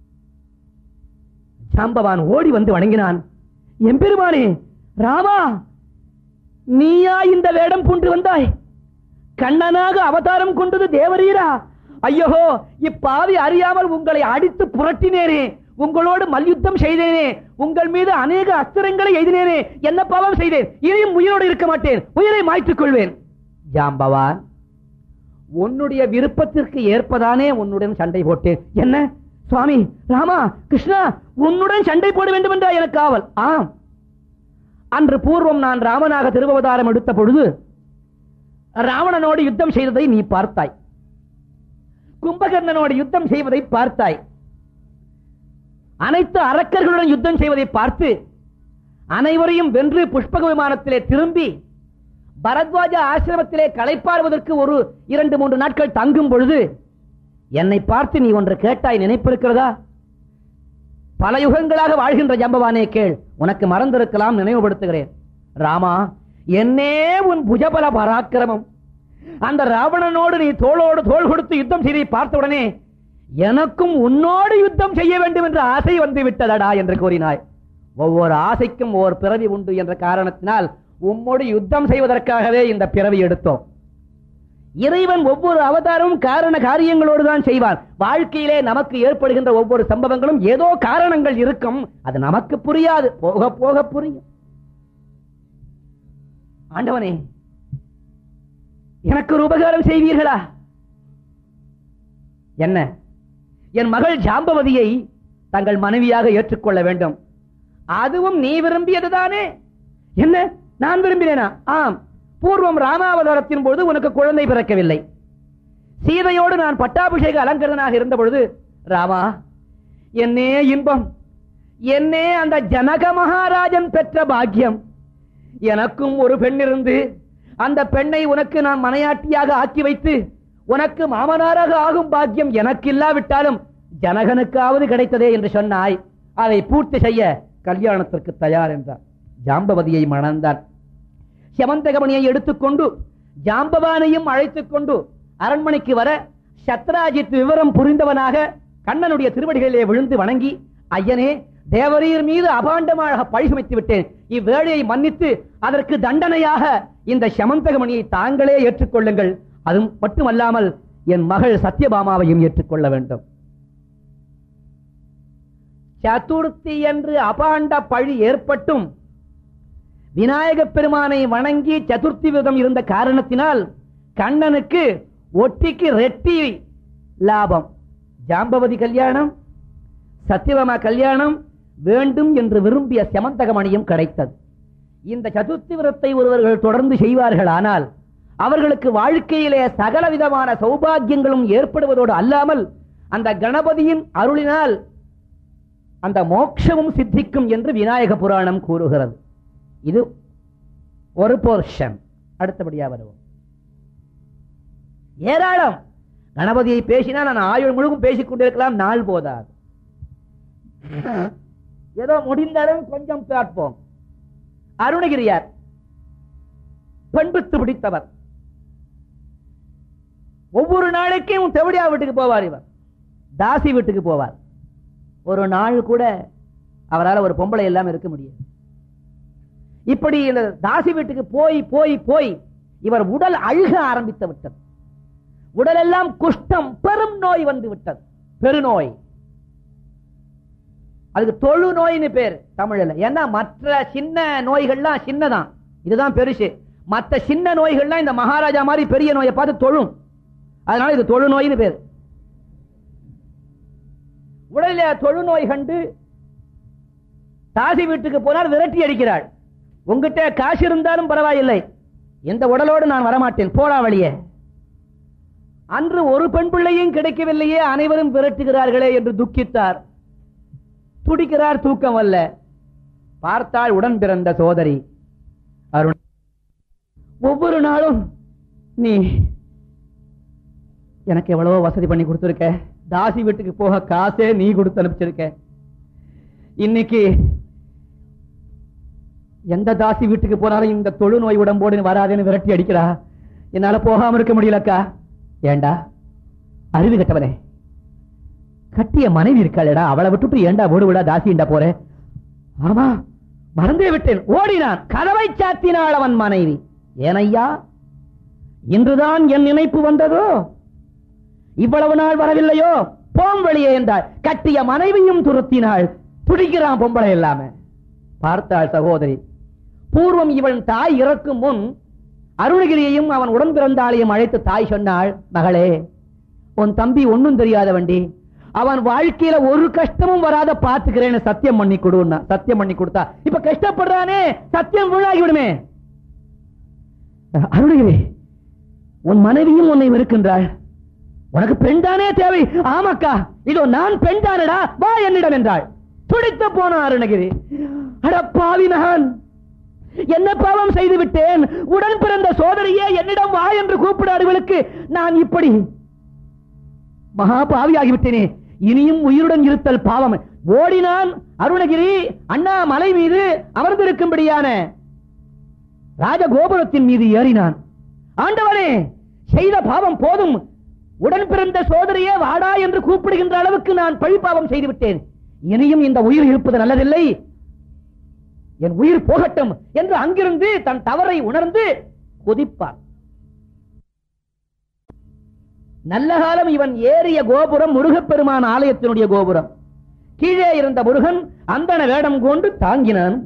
ஜாம்பவான் ஓடி வந்து வணங்கினான். எம்பெருமானே ராமா, நீயா இந்த வேடம் பூண்டு வந்தாய்? கண்ணனாக அவதாரம் கொண்டது தேவரீரா? ஐயோ, இப்பாவி அறியாமல் உங்களை அடித்து புரட்டினேனே, உங்களோடு மல்யுத்தம் செய்தேனே, உங்கள் மீது அநேக அஸ்திரங்களை எய்தினேனே, என்ன பாவம் செய்தேன்? இனியும் உயிரோடு இருக்க மாட்டேன், உயிரை மாய்த்துக் கொள்வேன். ஜாம்பவான், உன்னுடைய விருப்பத்திற்கு ஏற்பதானே உன்னுடன் சண்டை போட்டேன். என்ன சுவாமி ராமா, கிருஷ்ணா, உன்னுடன் சண்டை போட வேண்டும் என்றா எனக்கு ஆவல்? ஆம், அன்று பூர்வம் நான் ராமனாக திருவவதாரம் எடுத்த பொழுது ராவணனோடு யுத்தம் செய்ததை நீ பார்த்தாய். கும்பகர்ணனோடு யுத்தம் செய்வதை பார்த்தாய். அனைத்து அரக்கர்களுடன் யுத்தம் செய்வதை பார்த்து அனைவரையும் வென்று புஷ்பக விமானத்திலே திரும்பி பரத்வாஜ ஆசிரமத்திலே களைப்பாறுவதற்கு ஒரு 2-3 நாட்கள் தங்கும் பொழுது என்னை பார்த்து நீ ஒன்று கேட்டாய், நினைப்பிருக்கிறதா? பல யுகங்களாக வாழ்கின்ற ஜம்பவானே கேள், உனக்கு மறந்திருக்கலாம், நினைவுபடுத்துகிறேன். ராமா, என்னே உன் புஜபல பராக்கிரமம், அந்த ராவணனோடு நீ தோளோடு தோள் கொடுத்து யுத்தம் செய்தை பார்த்தவுடனே எனக்கும் உன்னோடு யுத்தம் செய்ய வேண்டும் என்ற ஆசை வந்து விட்டதடா என்று கூறினாய். ஒவ்வொரு ஆசைக்கும் ஒவ்வொரு பிறவி உண்டு என்ற காரணத்தினால் உம்மோடு யுத்தம் செய்வதற்காகவே இந்த பிறவி எடுத்தோம். இறைவன் ஒவ்வொரு அவதாரமும் காரண காரியங்களோடு தான் செய்வான். வாழ்க்கையிலே நமக்கு ஏற்படுகின்ற ஒவ்வொரு சம்பவங்களும் ஏதோ காரணங்கள் இருக்கும், அது நமக்கு புரியாது, போக போக புரியும். ஆண்டவனே, எனக்கு ஒரு உபகாரம் செய்வீர்களா? என்ன? என் மகள் ஜாம்பவதியை தங்கள் மனைவியாக ஏற்றுக்கொள்ள வேண்டும். அதுவும் நீ விரும்பியதுதானே? என்ன, நான் விரும்பினேனா? ஆம். பூர்வம் ராமாவதாரத்தின் பொழுது உனக்கு குழந்தை பிறக்கவில்லை. சீதையோடு நான் பட்டாபிஷேக அலங்கரனாக இருந்த பொழுது, ராமா, என்னே இன்பம், என்னே அந்த ஜனக மகாராஜன் பெற்ற பாக்கியம். எனக்கும் ஒரு பெண் இருந்து அந்த பெண்ணை உனக்கு நான் மனையாட்டியாக ஆக்கி வைத்து உனக்கு மாமனாராக ஆகும் பாக்கியம் எனக்கு இல்லாவிட்டாலும் ஜனகனுக்காவது கிடைத்ததே என்று சொன்னாய். அதை பூர்த்தி செய்ய கல்யாணத்திற்கு தயார் என்றார். ஜாம்பவதியை மணந்தான். செமந்தகமணியை எடுத்துக்கொண்டு ஜாம்பவானையும் அழைத்துக் கொண்டு அரண்மனைக்கு வர சத்ராஜித் விவரம் புரிந்தவனாக கண்ணனுடைய திருவடிகளிலே விழுந்து வணங்கி, ஐயனே, தேவரீர் மீது அபாண்டமாக பழி சுமைத்து விட்டேன். இவ்வேளையை மன்னித்து அதற்கு தண்டனையாக இந்த செமந்தகமணியை தாங்களே ஏற்றுக்கொள்ளுங்கள். அது மட்டுமல்லாமல் என் மகள் சத்யபாமாவையும் ஏற்றுக்கொள்ள வேண்டும். சதுர்த்தி என்று அபாண்ட பழி ஏற்பட்டும் விநாயகப் பெருமானை வணங்கி சதுர்த்தி விரதம் இருந்த காரணத்தினால் கண்ணனுக்கு ஒட்டிக்கு ரெட்டி லாபம். ஜாம்பவதி கல்யாணம், சத்யபாமா கல்யாணம் வேண்டும் என்று விரும்பிய செமந்தகமணியும் கிடைத்தது. இந்த சதுர்த்தி விரதத்தை ஒருவர்கள் தொடர்ந்து செய்வார்களானால் அவர்களுக்கு வாழ்க்கையிலே சகல விதமான சௌபாகியங்களும் ஏற்படுவதோடு அல்லாமல் அந்த கணபதியின் அருளினால் அந்த மோட்சமும் சித்திக்கும் என்று விநாயக புராணம் கூறுகிறது. இது ஒரு போர்ஷன். அடுத்தபடியா வருவோம். ஏராளம். கணபதியை பேசினா நான் ஆயுள் முழுவதும் பேசிக் கொண்டிருக்கலாம், நாள் போதாது. ஏதோ முடிந்தாலும் கொஞ்சம் பார்ப்போம். அருணகிரியார் பண்புத்து பிடித்தவர். ஒவ்வொரு நாளைக்கும் தெவடியா வீட்டுக்கு போவார். இவர் தாசி வீட்டுக்கு போவார். ஒரு நாள் கூட அவரால் ஒரு பொம்பளை எல்லாம் இருக்க முடியாது. இப்படி இந்த தாசி வீட்டுக்கு போய் போய் போய் இவர் உடல் அழுக ஆரம்பித்து விட்டது. உடல் எல்லாம் குஷ்டம், பெரும் நோய் வந்து விட்டது. பெருநோய். அதுக்கு தொழு நோய்னு பேர் தமிழ்ல. ஏன்னா மற்ற சின்ன நோய்கள்லாம் சின்னதான், இதுதான் பெருசு. மற்ற சின்ன நோய்கள்லாம் இந்த மகாராஜா மாதிரி பெரிய நோயை பார்த்து தொழும். அதனால இது தொழு நோய்னு பேர். உடலில் தொழு நோய் கண்டு தாசி வீட்டுக்கு போனால் விரட்டி அடிக்கிறாள். உங்ககிட்ட காசு இருந்தாலும் பரவாயில்லை, இந்த உடலோடு நான் வரமாட்டேன், போடா வழியே. அன்று ஒரு பெண் பிள்ளையும் கிடைக்கவில்லையே, அனைவரும் விரட்டுகிறார்களே என்று துக்கித்தார். துடிக்கிறார், தூக்கம் அல்ல. பார்த்தால் உடன் பிறந்த சோதரி அருண். ஒவ்வொரு நாளும் நீ எனக்கு எவ்வளவோ வசதி பண்ணி கொடுத்திருக்க, தாசி வீட்டுக்கு போக காசே நீ கொடுத்து அனுப்பிச்சிருக்க. இன்னைக்கு எந்த தாசி வீட்டுக்கு போனாலும் இந்த தொழு நோய் உடம்போடு வராதேன்னு விரட்டி அடிக்கிறா. என்னால போகாம இருக்க முடியலக்கா. ஏண்டா அறிவு கட்டவனே, கட்டிய மனைவி இருக்காளடா, அவளை விட்டுட்டு ஏண்டா ஓடு விடா தாசிண்டா போற? ஆமா, மறந்தே விட்டேன். ஓடினான். கதவை சாத்தினாள் அவன் மனைவி. ஏனையா, இன்றுதான் என் நினைப்பு வந்ததோ, இவ்வளவு நாள் வரவில்லையோ, போம் வெளியே என்றாள். கட்டிய மனைவியும் துரத்தினாள். துடிக்கிறான் பொம்பளை இல்லாம. பார்த்தாள் சகோதரி. பூர்வம் இவன் தாய் இறக்கும் முன் அருணகிரியையும் அவன் உடன் பிறந்தாளையும் அழைத்து தாய் சொன்னாள், மகளே, உன் தம்பி ஒன்னும் தெரியாத வண்டி, அவன் வாழ்க்கையில ஒரு கஷ்டமும் வராத பாத்துக்கிறேன்னு சத்தியம் பண்ணி கொடுன்னா. சத்தியம் பண்ணி கொடுத்தா இப்ப கஷ்டப்படுறானே, சத்தியம் வீணாகி விடுமே. அருள்கிரி, உன் மனைவியும் உன்னை வெறுக்கின்றாள், உனக்கு பெண் தானே தேவை. ஆமாக்கா, இதோ நான் பெண் தானடா, வா என்னிடம் என்றாள். துடித்து போன அருணகிரி, அட பாவி மகன், என்ன பாவம் செய்து விட்டேன்? உடன் பிறந்த சோதரியே என்னிடம் வா என்று கூப்பிடாதவளுக்கு நான் இப்படி மகா பாவியாகிவிட்டேனே, இனியும் உயிருடன் இருத்தல் பாவம். ஓடினான் அருணகிரி அண்ணா மலை மீது அமர்ந்திருக்கும்படியான ராஜகோபுரத்தின் மீது ஏறினான். ஆண்டவனே, செய்த பாவம் போதும், உடன் பிறந்த சோதரியே வாடா என்று கூப்பிடுகின்ற அளவுக்கு நான் பழி பாவம் செய்து விட்டேன். இனியும் இந்த உயிர் இருப்பது நல்லதில்லை, என் உயிர் போகட்டும் என்று அங்கிருந்து தன் தவறை உணர்ந்து கொதிப்பார். நல்ல காலம் இவன் ஏறிய கோபுரம் முருகப்பெருமான் ஆலயத்தினுடைய கோபுரம். கீழே இருந்த முருகன் அந்தன வேடம் கொண்டு தாங்கினான்.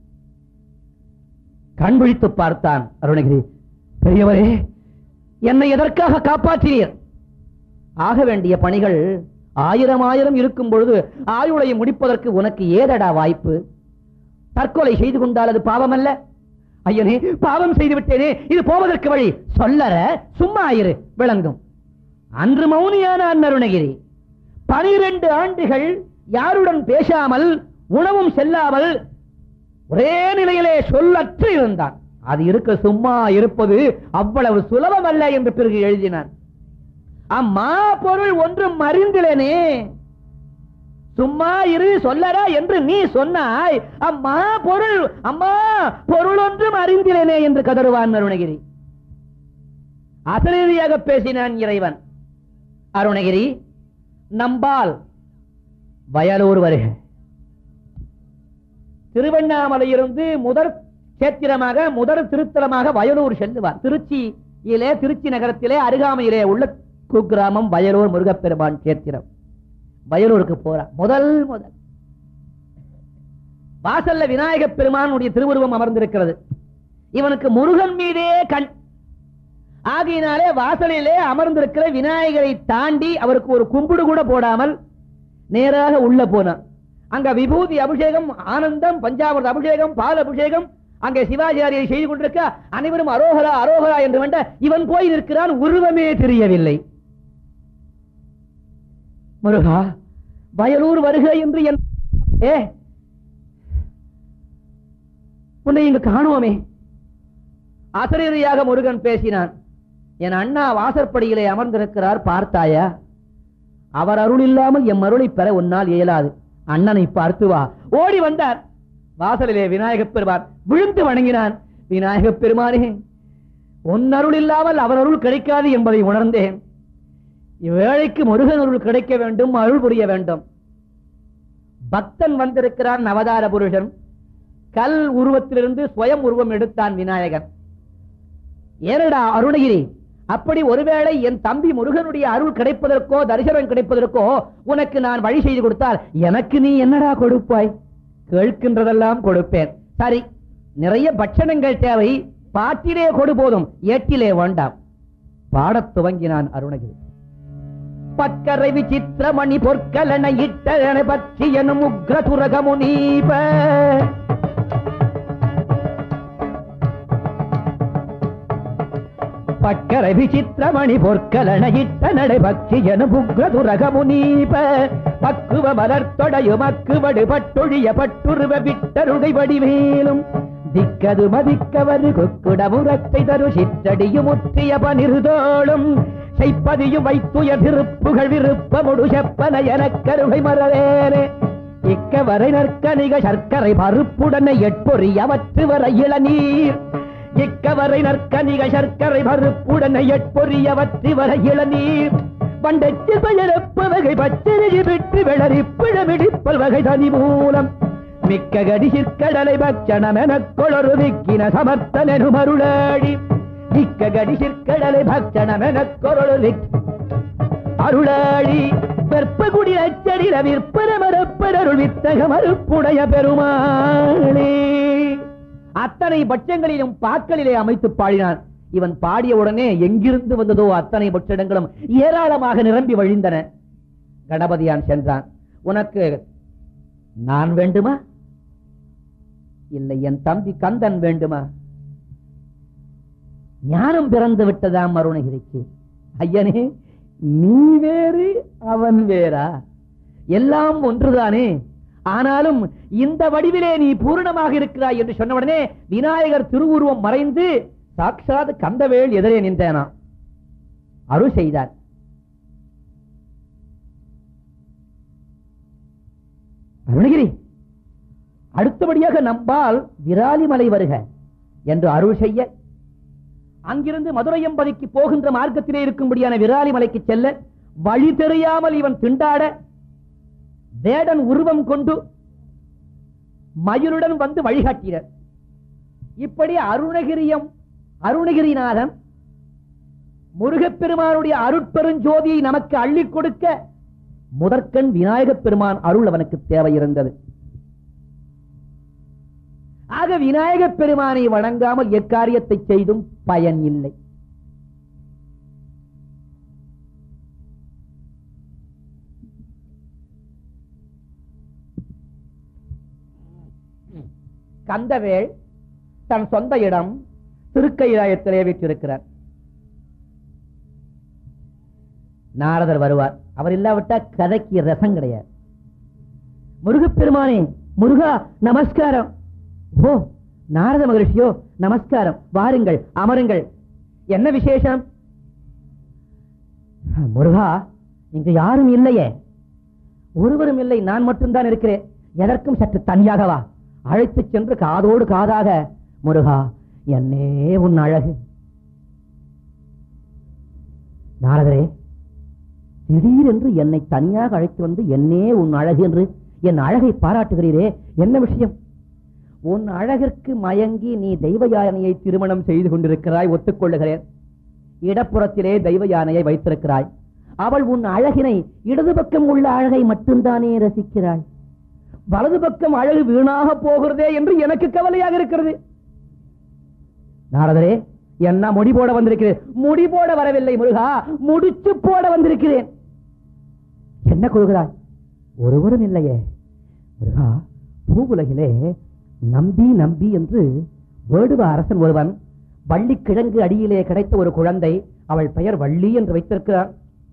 கண் விழித்து பார்த்தான். அருணகிரி, பெரியவரே, என்னை எதற்காக காப்பாற்றினீர்? ஆக வேண்டிய பணிகள் 1000 இருக்கும் பொழுது ஆயுளை முடிப்பதற்கு உனக்கு ஏதடா வாய்ப்பு? தற்கொலை செய்து கொண்டால் அது பாவம் அல்ல. ஐயனே, பாவம் செய்து விட்டேனே, இது போவதற்கு வழி சொல்லற, சும்மா இரு, விளங்கும். அன்று மௌனியான அருணகிரி 12 ஆண்டுகள் யாருடன் பேசாமல், உணவும் செல்லாமல் ஒரே நிலையிலே சொல்லற்று இருந்தான். அது இருக்க சும்மா இருப்பது அவ்வளவு சுலபம் அல்ல என்று பிறகு எழுதினான். அம்மா பொருள் ஒன்றும் அறிந்திலேனே, சும்மா இரு சொல்லற என்று நீ சொன்னாய். அம்மா பொருள், அம்மா பொருள் ஒன்றும் அறிந்திலேனே என்று கதறுவான் அருணகிரி. அசரீதியாக பேசினான் இறைவன். அருணகிரி, நம்பால் வயலூர் வருக. திருவண்ணாமலையிலிருந்து முதற் கேத்திரமாக, முதற் திருத்தலமாக வயலூர் செல்லுவார். திருச்சி நகரத்திலே அருகாமையிலே உள்ள குக்கிராமம் வயலூர் முருகப்பெருமான் கேத்திரம். வயலூருக்கு போறார். முதல் வாசல்ல விநாயகர் பெருமானுடைய திருவுருவம் அமர்ந்திருக்கிறது. இவனுக்கு முருகன் மீதே கண். ஆகையினாலே வாசலிலே அமர்ந்திருக்கிற விநாயகரை தாண்டி அவருக்கு ஒரு கும்பிடு கூட போடாமல் நேராக உள்ள போனான். அங்க விபூதி அபிஷேகம், ஆனந்தம், பஞ்சாமிர்த அபிஷேகம், பால் அபிஷேகம் அங்கே சிவாச்சாரியை செய்து கொண்டிருக்க அனைவரும் அரோகரா அரோகரா என்று வேண்ட இவன் போய் நிற்கிறான். உருவமே தெரியவில்லை. முருகா, வயலூர் வருக என்று உன்னை இங்கு காணுவோமே. ஆசிரியரையாக முருகன் பேசினான். என் அண்ணா வாசற்படியிலே அமர்ந்திருக்கிறார், பார்த்தாயா? அவர் அருள் இல்லாமல் எம் அருளை பெற உன்னால் இயலாது. அண்ணனை பார்த்து வா. ஓடி வந்தார். வாசலிலே விநாயகப் பெருமான் விழுந்து வணங்கினான். விநாயகப் பெருமானே, உன் அருள் இல்லாமல் அவர் அருள் கிடைக்காது என்பதை உணர்ந்தேன். இவ்வேளைக்கு முருகன் அருள் கிடைக்க வேண்டும், அருள் புரிய வேண்டும். பக்தன் வந்திருக்கிறான், அவதார புருஷன். கல் உருவத்திலிருந்து ஸ்வயம் உருவம் எடுத்தான் விநாயகன். ஏனடா அருணகிரி, அப்படி ஒருவேளை என் தம்பி முருகனுடைய அருள் கிடைப்பதற்கோ தரிசனம் கிடைப்பதற்கோ உனக்கு நான் வழி செய்து கொடுத்தால் எனக்கு நீ என்னடா கொடுப்பாய்? கேட்கின்றதெல்லாம் கொடுப்பேன். சரி, நிறைய பட்சணங்கள் தேவை, பாட்டிலே கொடு போதும், ஏட்டிலே வேண்டாம். பாடத் துவங்கினான் அருணகிரி. பக்கரை விசித்திரமணி பொற்கலனை இட்டன பற்றி எனும் உக்ர துரகமுனீப பக்கரை விசித்திரமணி பொற்கலனை இட்ட நடை பக்தி எனும் உக்ர துரகமுனீப பக்குவ மலர்த்தொடையு மக்குவடு பட்டொழிய பட்டுருவ விட்டருடை வடிவேலும் திக்கது மதிக்கவது கொக்குடமுரத்தை தரு சிற்றடியு முற்றிய பனிருதோளும் செய்ப்பதியும் வைத்துய திருப்புகள் விருப்பமுடு செப்பன எனக் கருகை மறவேனே இக்கவரை நற்கனிக சர்க்கரை பருப்புடனே எட்பொறியவற்று வர இளநீர் இக்கவரை நற்கனிக சர்க்கரை பருப்புடனே எட்பொறியவற்று வர இளநீர் பண்டச்சு பயனப்ப வகை பச்சரிசி விட்டு விளரிப்பிழமிடிப்பல் வகை தனி மூலம் மிக்க கடி சிற்கடலை பட்சணம் எனக் கொளறு விக்கின சமர்த்தனு மருளாடி மிக்க கடி சிற்கடலை பட்சணம் எனக் கொளறு அருளாடி வெற்பகுடி அச்சடில விற்பன மரப்பரருள் வித்தக மறுப்புடைய பெருமாளே. அத்தனை பட்சங்களிலும் பாக்களிலே அமைத்து பாடினான். இவன் பாடிய உடனே எங்கிருந்து வந்ததோ அத்தனை பட்சங்களும் ஏராளமாக நிரம்பி வழிந்தன. கணபதியான் சென்றான். உனக்கு நான் வேண்டுமா, இல்லை என் தம்பி கந்தன் வேண்டுமா? ஞானம் பிறந்து விட்டதாம் அருணகிரிக்கு. ஐயனே, நீ வேறு அவன் வேறா? எல்லாம் ஒன்றுதானே. ஆனாலும் இந்த வடிவிலே நீ பூரணமாக இருக்கிறாய் என்று சொன்னவுடனே விநாயகர் திருவுருவம் மறைந்து சாட்சாத் கந்தவேல் எதிரே நின்றனா. அருள் செய்தார். அருணகிரி, அடுத்தபடியாக நம்பால் விராலிமலை வருக என்று அருள் செய்ய, அங்கிருந்து மதுரையம்பதிக்கு போகின்ற மார்க்கத்திலே இருக்கும்படியான விராலிமலைக்கு செல்ல வழி தெரியாமல் இவன் திண்டாட வேடன் உருவம் கொண்டு மயிலுடன் வந்து வழிகாட்டினர். இப்படி அருணகிரிநாதன் முருகப்பெருமானுடைய அருட்பெருஞ்சோதியை நமக்கு அள்ளிக் கொடுக்க முதற்கண் விநாயகப் பெருமான் அருள் அவனுக்கு தேவை இருந்தது. ஆக விநாயகப் பெருமானை வணங்காமல் எக்காரியத்தை செய்தும் பயன் இல்லை. கந்தவேள் தன் சொந்த இடம் திருக்கைலாயத்திலே வீற்றிருக்கிறார். நாரதர் வருவார். அவர் இல்லாவிட்டா கதைக்கு ரசம் கிடையாது. முருகப்பெருமானே, முருகா நமஸ்காரம். ஓ, நாரத மகிழ்ச்சியோ நமஸ்காரம், வாருங்கள் அமருங்கள். என்ன விசேஷம்? முருகா, இங்கு யாரும் இல்லையே. ஒருவரும் இல்லை, நான் மட்டும்தான் இருக்கிறேன். எதற்கும் சற்று தனியாகவா, அழைத்து சென்று காதோடு காதாக, முருகா என்னே உன் அழகு. நாரதரே, திடீரென்று என்னை தனியாக அழைத்து வந்து என்னே உன் அழகு என்று என் அழகை பாராட்டுகிறீரே, என்ன விஷயம்? உன் அழகிற்கு மயங்கி நீ தெய்வ யானையை திருமணம் செய்து கொண்டிருக்கிறாய், ஒத்துக்கொள்ளுகிறேன். இடப்புறத்திலே தெய்வ யானையை வைத்திருக்கிறாய். அவள் உன் அழகினை, இடது பக்கம் உள்ள அழகை மட்டும்தானே ரசிக்கிறாள். வலது பக்கம் அழகு வீணாக போகிறதே என்று எனக்கு கவலையாக இருக்கிறது. நாரதரே, என்ன முடி போட வந்திருக்கிறேன்? முடி போட வரவில்லை முருகா, முடிச்சு போட வந்திருக்கிறேன். என்ன கொள்கிறாய்? ஒருவரும் இல்லையே. முருகா, பூவுலகிலே நம்பி நம்பி என்று வேடுவ அரசன் ஒருவன், வள்ளி கிழங்கு அடியிலே கிடைத்த ஒரு குழந்தை, அவள் பெயர் வள்ளி என்று வைத்திருக்கிறார்.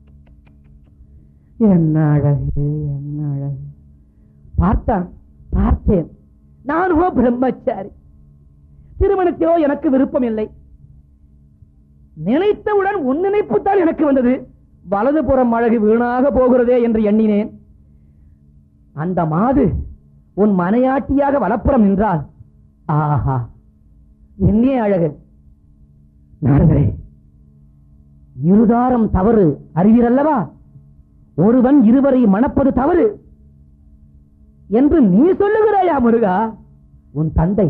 என்ன அழகு, என்ன அழகு. பார்த்தேன். நானோ பிரம்மச்சாரி, திருமணத்திலோ எனக்கு விருப்பம் இல்லை. நினைத்தவுடன் உன் நினைப்பு தான் எனக்கு வந்தது. வலது புறம் அழகு வீணாக போகிறதே என்று எண்ணினேன். அந்த மாது உன் மனையாட்டியாக வலப்புறம் நின்றால், ஆஹா என்னே அழகு. நாரதரே, இருதாரம் தவறு அறிவீரல்லவா? ஒருவன் இருவரை மணப்பது தவறு என்று நீ சொல்லுகிறாயா முருகா? உன் தந்தை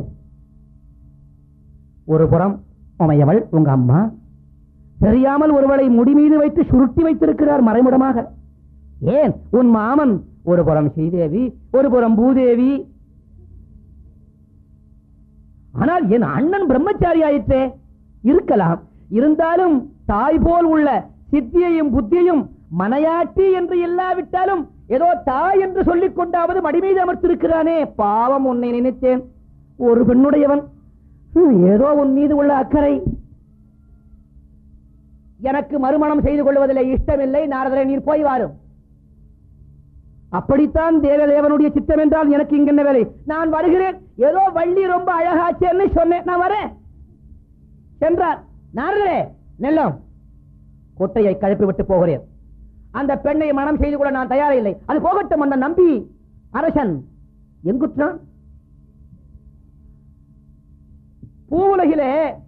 ஒரு புறம் உமையவள் உங்க அம்மா, தெரியாமல் ஒருவளை முடி மீது வைத்து சுருட்டி வைத்திருக்கிறார் மறைமுடமாக. ஏன், உன் மாமன் ஒரு புறம் ஸ்ரீதேவி, ஒரு புறம் பூதேவி. ஆனால் என் அண்ணன் பிரம்மச்சாரி ஆயிற்றே. இருக்கலாம், இருந்தாலும் தாய் போல் உள்ள சித்தியையும் புத்தியையும் மனையாட்டி என்று இல்லாவிட்டாலும் ஏதோ தாய் என்று சொல்லிக் கொண்டாவது மடி மீது அமர்த்திருக்கிறானே. பாவம், உன்னை நினைத்தேன். ஒரு பெண்ணுடையவன், ஏதோ உன் மீது உள்ள அக்கறை. எனக்கு மறுமணம் செய்து கொள்வதில்லை, இஷ்டமில்லை. நாரதரே, நீர் போய் வாரும். அப்படித்தான் தேவதேவனுடைய சித்தம் என்றால் எனக்கு இங்க என்ன வேலை? நான் வருகிறேன். ஏதோ வள்ளி ரொம்ப அழகாச்சேன்னு சொன்னேன், நான் வரேன் சென்றார். நாரதரே, நெல்லம் கொட்டையை கழப்பி விட்டு போகிறேன். அந்த பெண்ணை மனம் செய்து கொள்ள நான் தயாரில்லை. அது போகட்டும். அந்த நம்பி அரசன் எங்குற்றான்? பூவுலகிலே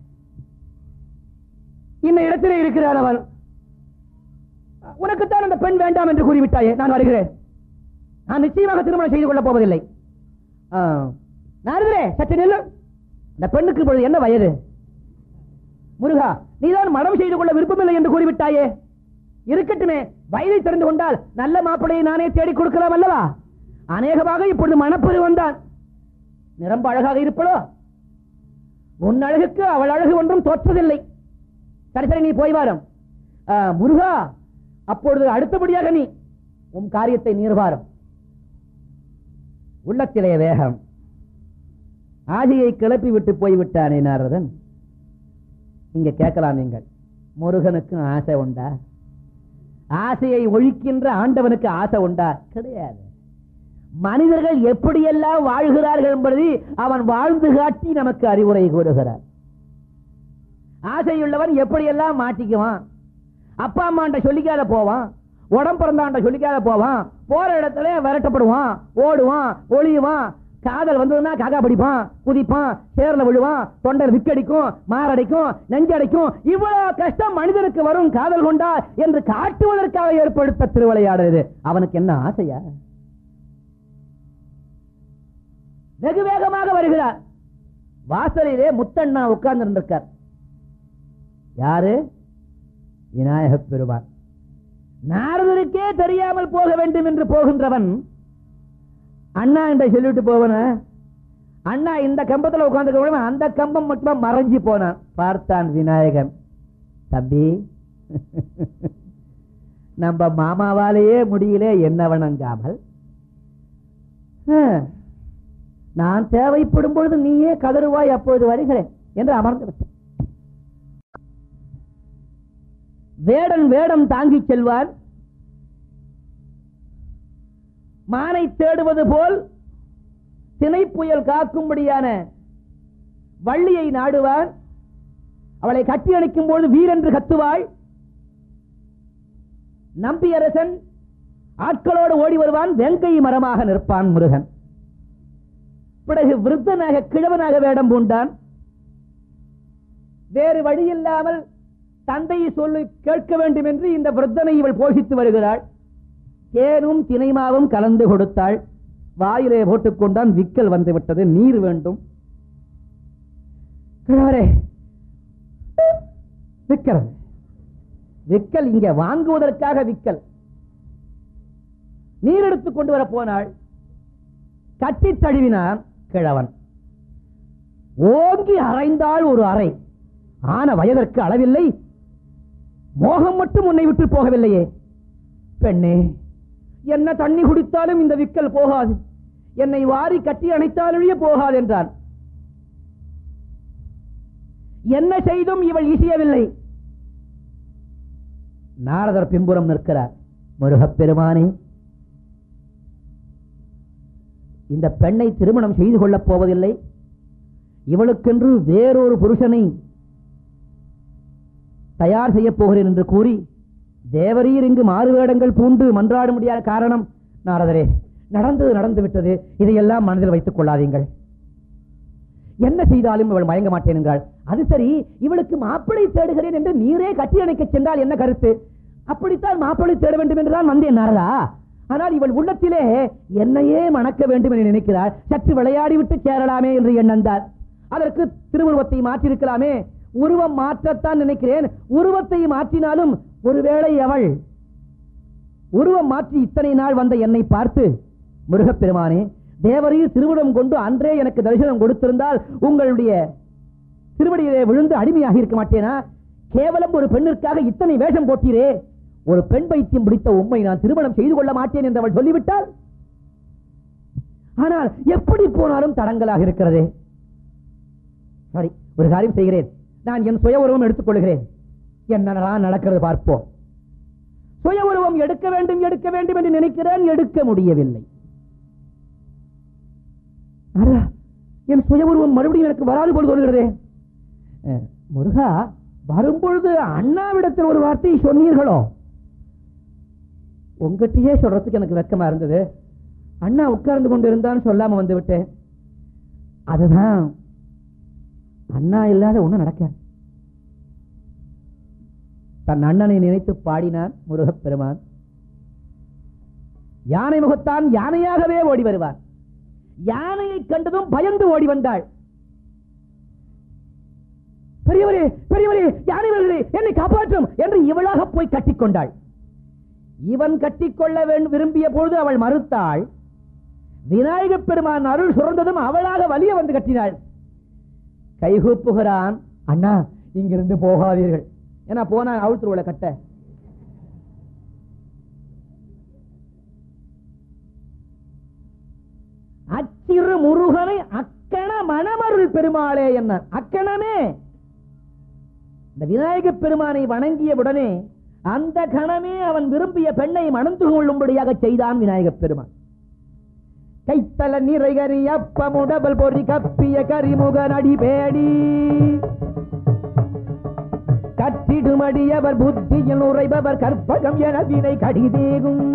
இந்த இடத்திலே இருக்கிறார் அவன். உனக்குத்தான் அந்த பெண் வேண்டாம் என்று கூறிவிட்டாயே, நான் வருகிறேன். நான் நிச்சயமாக திருமணம் செய்து கொள்ளப் போவதில்லை. நாரதரே, சற்று நெல்லு. அந்த பெண்ணுக்கு இப்பொழுது என்ன வயது? முருகா, நீதான் மனம் செய்து கொள்ள விருப்பமில்லை என்று கூறிவிட்டாயே. இருக்கட்டுமே, வயதை தெரிந்து கொண்டால் நல்ல மாப்பிளையை நானே தேடிக் கொடுக்கலாம் அல்லவா? அநேகமாக இப்பொழுது மணப்பெரு தான். நிரம்ப அழகாக இருப்பதோ? உன் அழகுக்கு அவள் அழகு ஒன்றும் தோற்றதில்லை. சரி சரி, நீ போய் வாரம். முருகா, அப்பொழுது அடுத்தபடியாக நீ உன் காரியத்தை நீர்வாரும். உள்ளத்திலே வேகம். ஆசையை கிளப்பி விட்டு போய்விட்டானே நாரதன். இங்க கேட்கலாம் நீங்கள், முருகனுக்கும் ஆசை உண்டா? ஆசையை ஒழிக்கின்ற ஆண்டவனுக்கு ஆசை உண்டா? கிடையாது. மனிதர்கள் எப்படியெல்லாம் வாழ்கிறார்கள் என்பதை அவன் வாழ்ந்து காட்டி நமக்கு அறிவுரை கூறுகிறார். ஆசையுள்ளவன் எப்படியெல்லாம் மாட்டிக்குவான். அப்பா அம்மாண்ட சொல்லிக்காத போவான், உடம்பு பிறந்தாண்ட சொல்லிக்காத போவான், போற இடத்துல விரட்டப்படுவான், ஓடுவான், ஒளியுவான். காதல் வந்ததுன்னா காக்கா பிடிப்பான், குதிப்பான், சேர்ல விழுவான், தொண்டல் விக்கடிக்கும், மாரடைக்கும், நெஞ்சடைக்கும். இவ்வளவு கஷ்டம் மனிதனுக்கு வரும் காதல் கொண்டா என்று காட்டுவதற்காக ஏற்படுத்த திருவிளையாடுது. அவனுக்கு என்ன ஆசையா? வெகு வேகமாக வருகிறார். வாசலிலே முத்தண்ணா உட்கார்ந்து இருந்திருக்கார். யாரு? விநாயகப் பெருமான். நாரதனுக்கே தெரியாமல் போக வேண்டும் என்று போகின்றவன் அண்ணா என்ற சொல்லிட்டு போவன. அண்ணா இந்த கம்பத்தில் உட்கார்ந்து அந்த கம்பம் மட்டும் மறைஞ்சு போனான். பார்த்தான் விநாயகன். தம்பி, நம்ம மாமாவாலேயே முடியல, என்ன வணங்காமல் நான் தேவைப்படும் பொழுது நீயே கதறுவாய், அப்பொழுது வருகிறேன் என்று அமர்ந்து விட்டான். வேடன் வேடம் தாங்கி செல்வான். மானை தேடுவது போல் திணை புயல் காக்கும்படியான வள்ளியை நாடுவான். அவளை கட்டி அணைக்கும் போது வீரென்று கத்துவாள். நம்பியரசன் ஆட்களோடு ஓடி வருவான். வெங்கை மரமாக நிற்பான் முருகன். பிறகு விருத்தனாக கிழவனாக வேடம் பூண்டான். வேறு வழியில்லாமல் தந்தையை சொல்லி கேட்க வேண்டும் என்று இந்த விருத்தனை இவள் போஷித்து வருகிறாள். தேனும் தினைமாவும் கலந்து கொடுத்தாள். வாயிலே போட்டுக் கொண்டான். விக்கல் வந்து விட்டது, நீர் வேண்டும். கிழவரே, விக்கல் விக்கல் இங்க வாங்குவதற்காக விக்கல். நீர் எடுத்துக் கொண்டு வர போனாள். கட்டி தழுவினான் கிழவன். ஓங்கி அறைந்தாள் ஒரு அறை. ஆன வயதற்கு அளவில்லை. மோகம் மட்டும் உன்னை விட்டு போகவில்லையே. பெண்ணே, என்ன தண்ணி குடித்தாலும் இந்த விக்கல் போகாது, என்னை வாரி கட்டி அணைத்தாலே போகாது என்றான். என்ன செய்தும் இவள் ஈசியவில்லை. நாரதர் பின்புறம் நிற்கிறார். முருகப்பெருமானே, இந்த பெண்ணை திருமணம் செய்து கொள்ளப் போவதில்லை. இவளுக்கென்று வேறொரு புருஷனை தயார் செய்ய போகிறேன் என்று கூறி தேவரீர் இங்கு மாறுவேடங்கள் பூண்டு மன்றாட முடியாத காரணம். நாரதரே, நடந்தது நடந்து விட்டது, இதையெல்லாம் மனதில் வைத்துக் கொள்ளாதீங்கள். என்ன செய்தாலும் இவள் மயங்க மாட்டேன் என்றாள். அது சரி, இவளுக்கு மாப்பிளை தேடுகிறேன் என்று நீரே கட்டி அணைக்க சென்றால் என்ன கருத்து? அப்படித்தான் மாப்பிளை தேட வேண்டும் என்றுதான் வந்தேன் நாரதா. ஆனால் இவள் உள்ளத்திலே என்னையே மணக்க வேண்டும் என்று நினைக்கிறாள். சற்று விளையாடி விட்டு சேரலாமே என்று எண்ணந்தார். அதற்கு திருவுருவத்தை மாற்றிருக்கலாமே. உருவம் மாற்றத்தான் நினைக்கிறேன். உருவத்தை மாற்றினாலும் ஒருவேளை அவள் உருவம் மாற்றி இத்தனை நாள் வந்த என்னை பார்த்து, முருகப்பெருமானே, தேவரீர் திருவிடம் கொண்டு அன்றே எனக்கு தரிசனம் கொடுத்திருந்தால் உங்களுடைய திருவடியிலே விழுந்து அடிமையாக இருக்க மாட்டேனா? கேவலம் ஒரு பெண்ணிற்காக இத்தனை வேஷம் போட்டீரே. ஒரு பெண் பைத்தியம் பிடித்த உண்மை நான் திருமணம் செய்து கொள்ள மாட்டேன் என்று அவள் சொல்லிவிட்டால், ஆனால் எப்படி போனாலும் தடங்கலாக இருக்கிறதே. சரி, ஒரு காரியம் செய்கிறேன். நான் என் சுய உருவம் எடுத்துக் கொள்கிறேன். என்னதான் நடக்கிறது பார்ப்போம். சுய உருவம் எடுக்க வேண்டும் எடுக்க வேண்டும் என்று நினைக்கிறேன், எடுக்க முடியவில்லை. என் சுய உருவம் மறுபடியும் எனக்கு வராது போல் தோன்கிறதே. முருகா, வரும்பொழுது அண்ணாவிடத்தில் ஒரு வார்த்தை சொன்னீர்களோ? உங்ககிட்டயே சொல்றதுக்கு எனக்கு வெக்கமா இருந்தது. அண்ணா உட்கார்ந்து கொண்டு இருந்தான்னு சொல்லாம வந்து விட்டேன். அதுதான், அண்ணா இல்லாத ஒண்ணு நடக்க. தன் அண்ணனை நினைத்து பாடினான் முருகப்பெருமான். யானை முகத்தான் யானையாகவே ஓடி வருவான். யானையை கண்டதும் பயந்து ஓடி வந்தாள். பெரியவரே பெரியவரே, யானை வருகிறே, என்னை காப்பாற்றும் என்று இவளாக போய் கட்டிக்கொண்டாள். இவன் கட்டிக்கொள்ள விரும்பிய பொழுது அவள் மறுத்தாள். விநாயகப் பெருமான் அருள் சுரந்ததும் அவளாக வலிய வந்து கட்டினாள். கைகூப்புகிறான். அண்ணா, இங்கிருந்து போகாதீர்கள். ஏன்னா போனா அவுத்துருவளை கட்ட. அச்சிறு முருகனை அக்கண மணமருள் பெருமாளே என்ன. அக்கணமே இந்த விநாயகப் பெருமானை வணங்கியவுடனே அந்த கணமே அவன் விரும்பிய பெண்ணை மணந்து கொள்ளும்படியாக செய்தான் விநாயகப் பெருமான். கைத்தல நிறைகரி அப்பமுடபல் பொறி கப்பிய கரிமுகன் அடிபேடி கட்டிடுமடியவர் புத்தியில் உரைபவர் கற்பகம் என வினை கடிதேகும்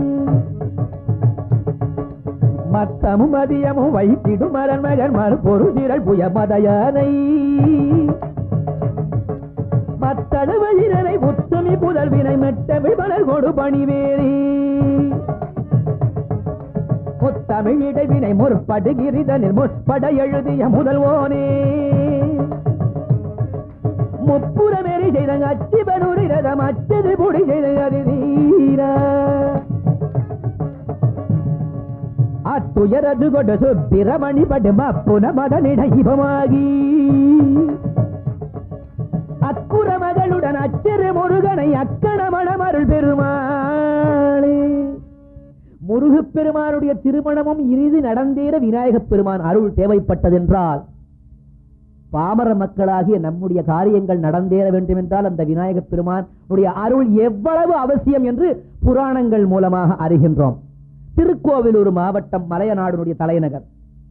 மத்தமும் மதியமும் வைத்திடும் மரன் மகன் மறுபொருதிரள் புய மதயானை மத்தடுவயிரனை முத்துமி புதல்வினை மெட்டமிழ் மலர் கொடு பணிவேறி முத்தமிழ் இடைவினை முற்படுகிறிதனில் முற்பட எழுதிய முதல்வோனே முப்புறமேறி செய்த அச்சிபனுரிரதம் அச்சது புடி செய்த அறிதீர அத்துயரது கொண்டு சுப்பிரமணி படும் அப்புன மதனிடைபமாகி அக்குற மகளுடன் அச்சிறு முருகனை அக்கண மணமருள் பெருமாளே. முருகப் பெருமானுடைய திருமணமும் இனிது நடந்தேற விநாயகப் பெருமான் அருள் தேவைப்பட்டதென்றால் பாமர மக்களாகிய நம்முடைய காரியங்கள் நடந்தேற வேண்டும் என்றால் அந்த விநாயகப் பெருமான் உடைய அருள் எவ்வளவு அவசியம் என்று புராணங்கள் மூலமாக அறிகின்றோம். திருக்கோவிலூர் மாவட்டம் மலையநாடுடைய தலைநகர்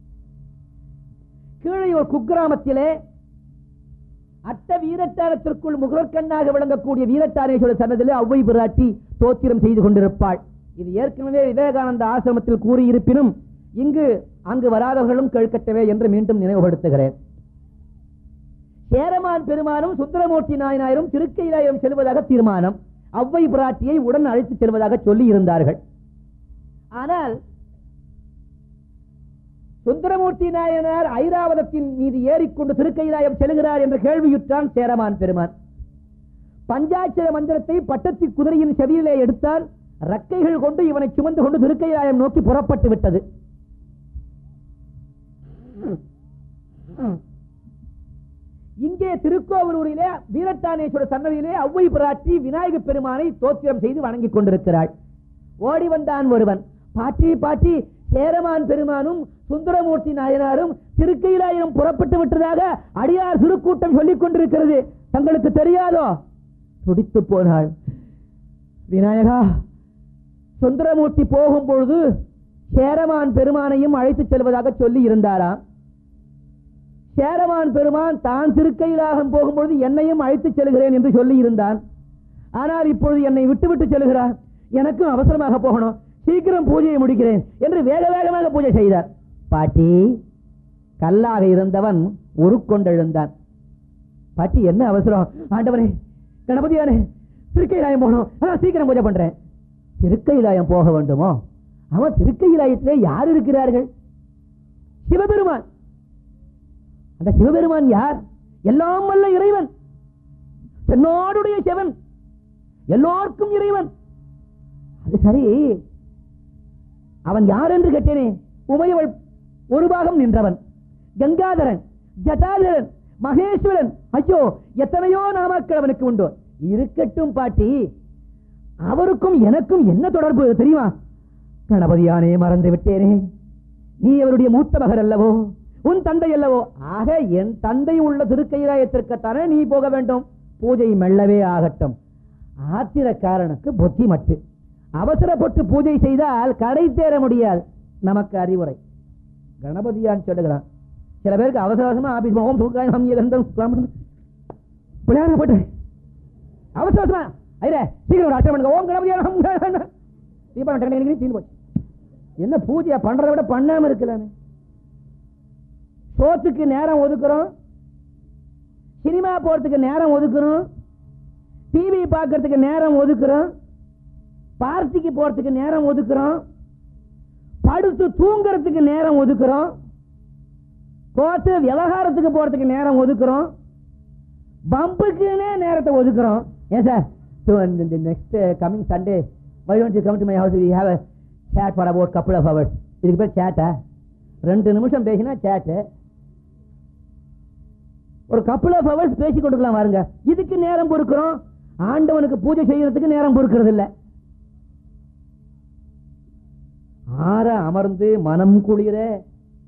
கீழே ஒரு குக்கிராமத்திலே அட்ட வீரட்டானத்திற்குள் முகற்கண்ணாக விளங்கக்கூடிய வீரட்டானேஸ்வரர் சன்னதிலே அவ்வை பிராட்டி தோத்திரம் செய்து கொண்டிருப்பாள். இது ஏற்கனவே விவேகானந்த ஆசிரமத்தில் கூறியிருப்பினும் அங்கு வராதவர்களும் கேட்கட்டவே என்று மீண்டும் நினைவுபடுத்துகிறேன். சேரமான் பெருமானும் சுந்தரமூர்த்தி நாயனாரும் திருக்கையிலாயம் செல்வதாக தீர்மானம். அவ்வை பிராட்டியை உடன் அழைத்து செல்வதாக சொல்லி இருந்தார்கள். ஆனால் சுந்தரமூர்த்தி நாயனார் ஐராவதத்தின் மீது ஏறிக்கொண்டு திருக்கையிலாயம் செல்கிறார் என்ற கேள்வியுற்றான் சேரமான் பெருமான். பஞ்சாட்சர மந்திரத்தை பட்டத்தி குதிரையின் செவியிலே எடுத்தால் ரக்கைகள் கொண்டு இவனை சுமந்து கொண்டு திருக்கையிலாயம் நோக்கி புறப்பட்டு விட்டது. இங்கே திருக்கோவிலூரிலே வீரட்டானேஸ்வரர் சன்னதியிலே அவ்வை பிராட்டி விநாயகப் பெருமானை தோத்திரம் செய்து வணங்கிக் கொண்டிருக்கிறாள். ஓடி வந்தான் ஒருவன். பாட்டி பாட்டி, சேரமான் பெருமானும் சுந்தரமூர்த்தி நாயனாரும் திருக்கையிலாயம் புறப்பட்டு விட்டதாக அடியார் சிறுக்கூட்டம் சொல்லிக் கொண்டிருக்கிறது, தங்களுக்கு தெரியாதோ? துடித்து போனாள். விநாயகா, சுந்தரமூர்த்தி போகும் பொழுது சேரமான் பெருமானையும் அழைத்து செல்வதாக சொல்லி இருந்தாராம். சேரமான் பெருமான் தான் திருக்கையிலாகம் போகும்பொழுது என்னையும் அழைத்து செல்கிறேன் என்று சொல்லி இருந்தான். ஆனால் இப்பொழுது என்னை விட்டுவிட்டு செல்கிறார், எனக்கும் அவசரமாக போகணும், சீக்கிரம் பூஜையை முடிக்கிறேன் என்று வேக வேகமாக பூஜை செய்தார். பாட்டி, கல்லாக இருந்தவன் உருக்கொண்டெழுந்தான். பாட்டி, என்ன அவசரம்? ஆண்டவரே, கணபதியானே, திருக்கையிலாயம் போகணும், சீக்கிரம் பூஜை பண்றேன். திருக்கையிலாயம் போக வேண்டுமோ? அவன் திருக்கையிலாயத்திலே யார் இருக்கிறார்கள்? சிவபெருமான். அந்த சிவபெருமான் யார்? எல்லாம் வல்ல இறைவன், தென்னாடுடைய சிவன், எல்லோருக்கும் இறைவன். அது சரி, அவன் யார் என்று கேட்டேனே. உமையவள் ஒரு பாகம் நின்றவன், கங்காதரன், ஜட்டாதரன், மகேஸ்வரன். ஐயோ, எத்தனையோ நாமக்கள் அவனுக்கு உண்டு. இருக்கட்டும் பாட்டி, அவருக்கும் எனக்கும் என்ன தொடர்பு தெரியுமா? கணபதியானே, மறந்து விட்டேனே. நீ அவருடைய மூத்த மகன் அல்லவோ, உன் தந்தை அல்லவோ. ஆக என் தந்தை உள்ள திருக்கையிலாயத்திற்குத்தானே நீ போக வேண்டும். பூஜை மெல்லவே ஆகட்டும். ஆத்திரக்காரனுக்கு புத்தி மட்டு. அவசரப்பட்டு பூஜை செய்தால் கடை தேர முடியாது. நமக்கு அறிவுரை. கணபதியான் சொல்லுகிறான். சில பேருக்கு அவசர அவசரமா ஆபீஸ் போகும், போட்டு அவசரமா சீக்கிரம் அட்டை பண்ணுங்க. ஓம் கணபதியான என்ன பூஜையை பண்றதை விட பண்ணாம இருக்கலாமே. சோத்துக்கு நேரம் ஒதுக்குறோம், சினிமா போறதுக்கு நேரம் ஒதுக்குறோம், டிவி பார்க்கறதுக்கு நேரம் ஒதுக்குறோம், பார்ட்டிக்கு போறதுக்கு நேரம் ஒதுக்குறோம், படுத்து தூங்குறதுக்கு நேரம் ஒதுக்குறோம், கோர்ட்டு விவகாரத்துக்கு போறதுக்கு நேரம் ஒதுக்குறோம், பம்புக்குன்னே நேரத்தை ஒதுக்குறோம். ஏன் sir, next coming Sunday why don't you come to my house, we have a chat for about couple of hours. இதுக்கு பேர் சேட்டா? 2 நிமிஷம் பேசினா சேட்டு. ஒரு couple of hours பேசி கொடுக்கலாம் வாருங்க. இதுக்கு நேரம் பொறுக்கிறோம். ஆண்டவனுக்கு பூஜை செய்யறதுக்கு நேரம் பொறுக்கிறது இல்லை. ஆற அமர்ந்து மனம் குளிர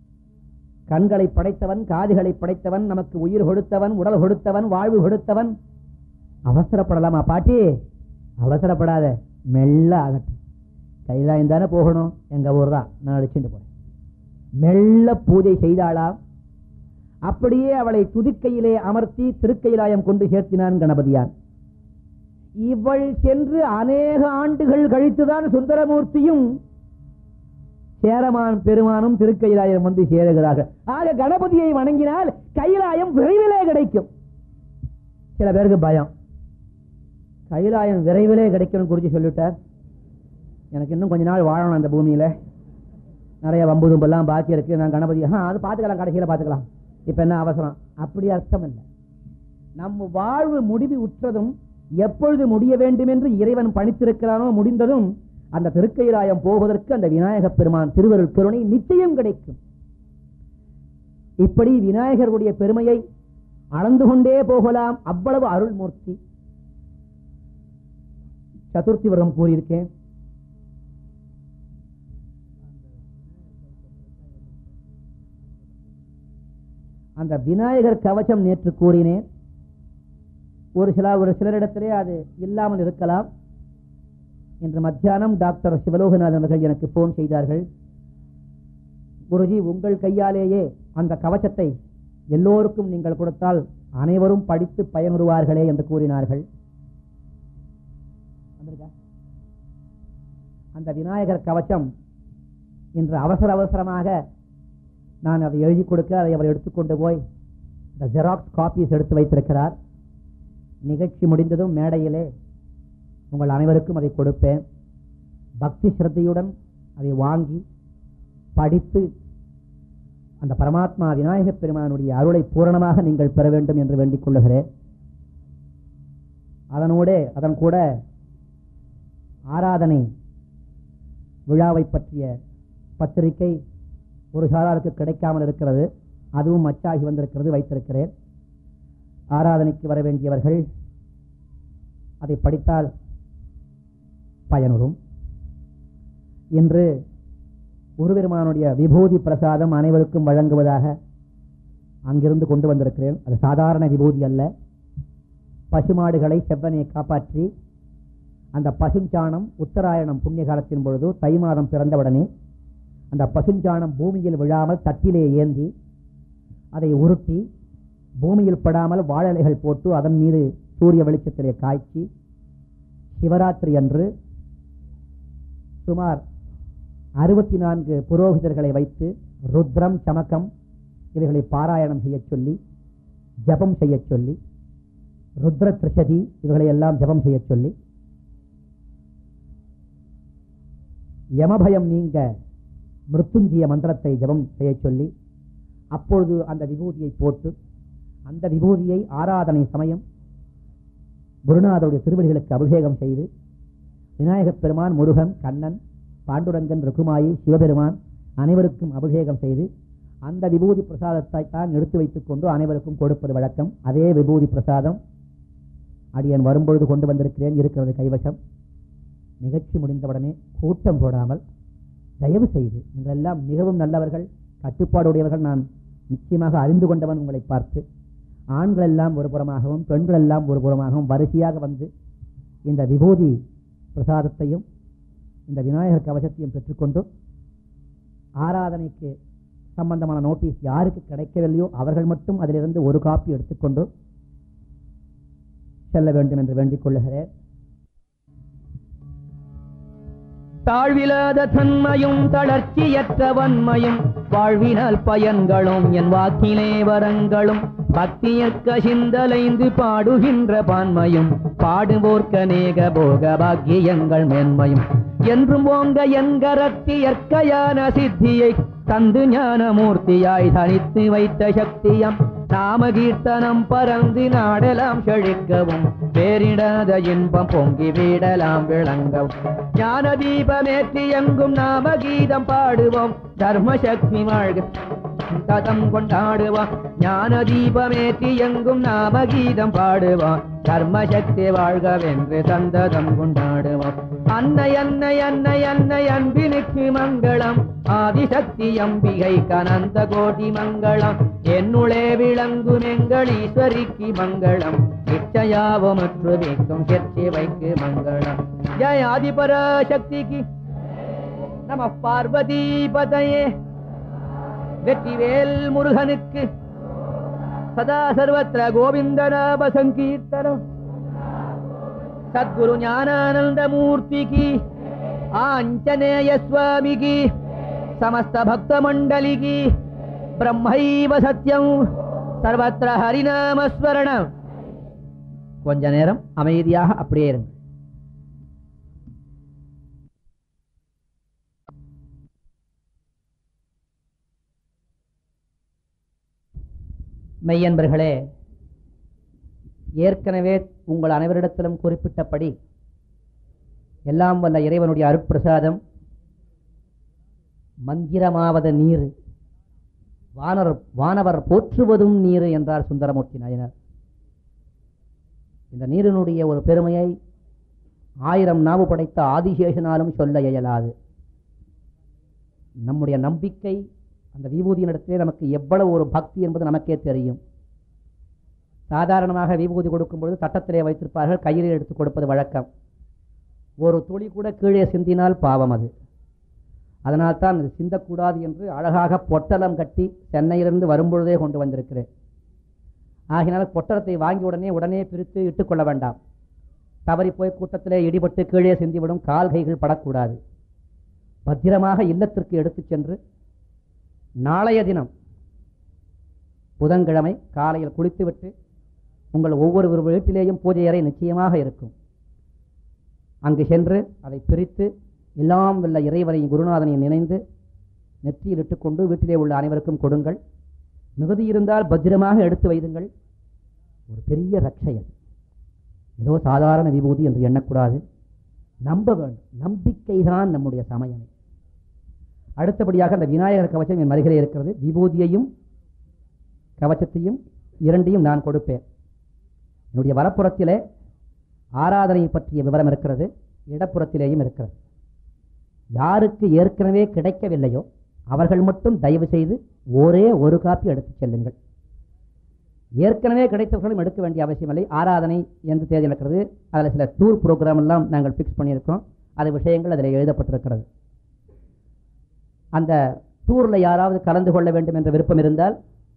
கண்களை படைத்தவன், காதுகளை படைத்தவன், நமக்கு உயிர் கொடுத்தவன், உடல் கொடுத்தவன், வாழ்வு கொடுத்தவன். அவசரப்படலாமா பாட்டி? அவசரப்படாத, மெல்ல ஆகட்டும். கைலாயம் தானே போகணும், எங்க ஊர் தான், நான் அடிச்சுட்டு போறேன். மெல்ல பூஜை செய்தாளாம். அப்படியே அவளை துதிக்கையிலே அமர்த்தி திருக்கைலாயம் கொண்டு சேர்த்தினான் கணபதியான். இவள் சென்று அநேக ஆண்டுகள் கழித்துதான் சுந்தரமூர்த்தியும் சேரமான் பெருமானும் திருக்கைலாயம் வந்து சேருகிறார்கள். ஆக கணபதியை வணங்கினால் கைலாயம் விரைவிலே கிடைக்கும். சில பேருக்கு பயம், கைலாயம் விரைவிலே கிடைக்கும் குறிச்சு சொல்லிட்டார். எனக்கு இன்னும் கொஞ்ச நாள் வாழணும் அந்த பூமியில, நிறைய வம்பு தும்பெல்லாம் பாக்கி இருக்கு, நான் கணபதி அது பார்த்துக்கலாம், கடைசியில பார்த்துக்கலாம், இப்ப என்ன அவசரம்? அப்படி அர்த்தம் இல்லை. நம்ம வாழ்வு முடிவு உற்றதும் எப்பொழுது முடிய வேண்டும் என்று இறைவன் பணித்திருக்கிறானோ முடிந்ததும் அந்த திருக்கைலாயம் போவதற்கு அந்த விநாயகப் பெருமான் திருவருள் கருணை நிச்சயம் கிடைக்கும். இப்படி விநாயகருடைய பெருமையை அளந்து கொண்டே போகலாம். அவ்வளவு அருள்மூர்த்தி. சதுர்த்தி விரதம் கூறியிருக்கேன். அந்த விநாயகர் கவசம் நேற்று கூறினேன். ஒரு சிலரிடத்திலே அது இல்லாமல் இருக்கலாம். இன்று மத்தியானம் டாக்டர் சிவலோகநாதன் அவர்கள் எனக்கு போன் செய்தார்கள். குருஜி, உங்கள் கையாலேயே அந்த கவசத்தை எல்லோருக்கும் நீங்கள் கொடுத்தால் அனைவரும் படித்து பயனுறுவார்களே என்று கூறினார்கள். அந்த விநாயகர் கவசம் இன்று அவசரமாக நான் அதை எழுதி கொடுக்க அதை அவர் எடுத்துக்கொண்டு போய் இந்த ஜெராக்ஸ் காப்பீஸ் எடுத்து வைத்திருக்கிறார். நிகழ்ச்சி முடிந்ததும் மேடையிலே உங்கள் அனைவருக்கும் அதை கொடுப்பேன். பக்தி சிரத்தையுடன் அதை வாங்கி படித்து அந்த பரமாத்மா விநாயகப் பெருமானுடைய அருளை பூரணமாக நீங்கள் பெற வேண்டும் என்று வேண்டிக் கொள்ளுகிறேன். அதன் கூட ஆராதனை விழாவை பற்றிய பத்திரிகை ஒரு சாராருக்கு கிடைக்காமல் இருக்கிறது. அதுவும் அச்சாகி வந்திருக்கிறது, வைத்திருக்கிறேன். ஆராதனைக்கு வர வேண்டியவர்கள் அதை படித்தால் பயனுறும். இன்று குருபெருமானுடைய விபூதி பிரசாதம் அனைவருக்கும் வழங்குவதாக அங்கிருந்து கொண்டு வந்திருக்கிறேன். அது சாதாரண விபூதி அல்ல. பசுமாடுகளை செவ்வனை காப்பாற்றி அந்த பசுஞ்சாணம் உத்தராயணம் புண்ணிய காலத்தின் பொழுது தை மாதம் பிறந்தவுடனே அந்த பசுஞ்சாணம் பூமியில் விழாமல் தட்டிலே ஏந்தி அதை உருட்டி பூமியில் படாமல் வாழலைகள் போட்டு அதன் மீது சூரிய வெளிச்சத்திலே காய்ச்சி சிவராத்திரி அன்று சுமார் 64 புரோகிதர்களை வைத்து ருத்ரம் சமக்கம் இவைகளை பாராயணம் செய்ய சொல்லி ஜபம் செய்ய சொல்லி ருத்ர திரிஷதி இவைகளை எல்லாம் ஜபம் செய்ய சொல்லி யமபயம் நீங்க மிருத்துஞ்சிய மந்திரத்தை ஜபம் செய்ய சொல்லி அப்பொழுது அந்த விபூதியை போட்டு அந்த விபூதியை ஆராதனை சமயம் குருநாதருடைய திருவடிகளுக்கு அபிஷேகம் செய்து விநாயகப் பெருமான், முருகன், கண்ணன், பாண்டுரங்கன், ருக்குமாயி, சிவபெருமான் அனைவருக்கும் அபிஷேகம் செய்து அந்த விபூதி பிரசாதத்தை தான் எடுத்து வைத்துக் கொண்டு அனைவருக்கும் கொடுப்பது வழக்கம். அதே விபூதி பிரசாதம் அடியன் வரும்பொழுது கொண்டு வந்திருக்கிறேன், இருக்கிறது கைவசம். நிகழ்ச்சி முடிந்தவுடனே கூட்டம் போடாமல் தயவு செய்து, நீங்கள் எல்லாம் மிகவும் நல்லவர்கள், கட்டுப்பாடுடையவர்கள், நான் நிச்சயமாக அறிந்து கொண்டவன் உங்களை பார்த்து, ஆண்கள் எல்லாம் ஒரு புறமாகவும் பெண்கள் எல்லாம் ஒரு புறமாகவும் வரிசையாக வந்து இந்த விபூதி பிரசாதத்தையும் இந்த விநாயகர் கவசத்தையும் பெற்றுக்கொண்டு ஆராதனைக்கு சம்பந்தமான நோட்டீஸ் யாருக்கு கிடைக்கவில்லையோ அவர்கள் மட்டும் அதிலிருந்து ஒரு காப்பி எடுத்துக்கொண்டு செல்ல வேண்டும் என்று வேண்டிக் கொள்ளுகிறேன். தாழ்விலாத தன்மையும் தளர்ச்சியற்ற வன்மையும் வாழ்வினால் பயன்களும் என் வாக்கிலே வரங்களும் பக்தியற்க சிந்தலைந்து பாடுகின்ற பான்மையும் பாடுவோர்க்க நேக போக பாக்கியங்கள் மேன்மையும் என்றும் ஓங்க என்கரத்தி இயற்கையான சித்தியை தந்து ஞானமூர்த்தியாய் தனித்து வைத்த சக்தியம் நாம கீர்த்தனம் பறந்து நாடலாம் செழிக்கவும் பேரிடாத இன்பம் பொங்கி வீடலாம் விளங்கவும் ஞான தீபமேற்றி எங்கும் நாம கீதம் பாடுவோம் தர்மசக்தி வாழ்க கதம் கொண்டாடுவோம் ஞான தீபமேற்றி எங்கும் நாமகீதம் பாடுவான். கர்மசக்தி வாழ்கவென்று சந்ததம் கொண்டாடுவான். அன்னை அன்னை அன்னை அன்னை அன்பினுக்கு மங்களம். ஆதிசக்தி அம்பிகை கனந்த கோடி மங்களம். என்னுளே விளங்கும் எங்கள் ஈஸ்வரிக்கு மங்களம். நிச்சயாவமற்று வைக்கும் செர்ச்சிவைக்கு மங்களம். ஜெய ஆதிபராசக்திக்கு நம. பார்வதி பதையே. வெற்றிவேல் முருகனுக்கு. சதா சர்வத்திர கோவிந்த நாம சங்கீர்த்தனம். சத்குரு ஞானானந்த மூர்த்திக்கு. ஆஞ்சநேய சுவாமிக்கு. சமஸ்த பக்த மண்டலிக்கு. பிரம்மைவ சத்யம். சர்வத்திர ஹரிநாமஸ்மரணம். கொஞ்ச நேரம் அமைதியாக அப்படியே இருங்க. மெய்யன்பர்களே, ஏற்கனவே உங்கள் அனைவரிடத்திலும் குறிப்பிட்டபடி எல்லாம் வல்ல இறைவனுடைய அருட்பிரசாதம் மந்திரமாவது நீர், வானவர் போற்றுவதும் நீர் என்றார் சுந்தரமூர்த்தி நாயனார். இந்த நீரினுடைய ஒரு பெருமையை 1000 நாவு படைத்த ஆதிசேஷனாலும் சொல்ல இயலாது. நம்முடைய நம்பிக்கை அந்த விபூதியினிடத்திலே நமக்கு எவ்வளவு ஒரு பக்தி என்பது நமக்கே தெரியும். சாதாரணமாக விபூதி கொடுக்கும் பொழுது தட்டத்திலே வைத்திருப்பார்கள், கையிலே எடுத்து கொடுப்பது வழக்கம். ஒரு துளி கூட கீழே சிந்தினால் பாவம் அது. அதனால்தான் அது சிந்தக்கூடாது என்று அழகாக பொட்டலம் கட்டி சென்னையிலிருந்து வரும்பொழுதே கொண்டு வந்திருக்கிறேன். ஆகினால் பொட்டலத்தை வாங்கி உடனே பிரித்து இட்டுக்கொள்ள வேண்டாம். தவறி போய் கூட்டத்திலே இடிபட்டு கீழே சிந்திவிடும், கால் கைகள் படக்கூடாது. பத்திரமாக இல்லத்திற்கு எடுத்து சென்று நாளைய தினம் புதன்கிழமை காலையில் குளித்துவிட்டு உங்கள் ஒவ்வொரு வீட்டிலேயும் பூஜை அறை நிச்சயமாக இருக்கும். அங்கு சென்று அதை பிரித்து எல்லாம் வல்ல இறைவனையும் குருநாதனையும் நினைந்து நெற்றியில் இட்டுக்கொண்டு வீட்டிலே உள்ள அனைவருக்கும் கொடுங்கள். மிகுதி இருந்தால் பத்திரமாக எடுத்து வைதுங்கள். ஒரு பெரிய ரட்சை அது. ஏதோ சாதாரண விபூதி என்று எண்ணக்கூடாது. நம்ப வேண்டும். நம்பிக்கைதான் நம்முடைய சமயம். அடுத்தபடியாக அந்த விநாயகர் கவசம் என் அருகிலே இருக்கிறது. விபூதியையும் கவசத்தையும் இரண்டையும் நான் கொடுப்பேன். என்னுடைய வலப்புறத்திலே ஆராதனை பற்றிய விவரம் இருக்கிறது, இடப்புறத்திலேயும் இருக்கிறது. யாருக்கு ஏற்கனவே கிடைக்கவில்லையோ அவர்கள் மட்டும் தயவு செய்து ஒரே ஒரு காப்பி எடுத்துச் செல்லுங்கள். ஏற்கனவே கிடைத்தவர்களும் எடுக்க வேண்டிய அவசியமில்லை. ஆராதனை எந்த தேதி நடக்கிறது, அதில் சில டூர் ப்ரோக்ராம் எல்லாம் நாங்கள் ஃபிக்ஸ் பண்ணியிருக்கோம். அது விஷயங்கள் அதில் எழுதப்பட்டிருக்கிறது. அந்த டூரில் யாராவது கலந்து கொள்ள வேண்டும் என்ற விருப்பம் இருந்தால்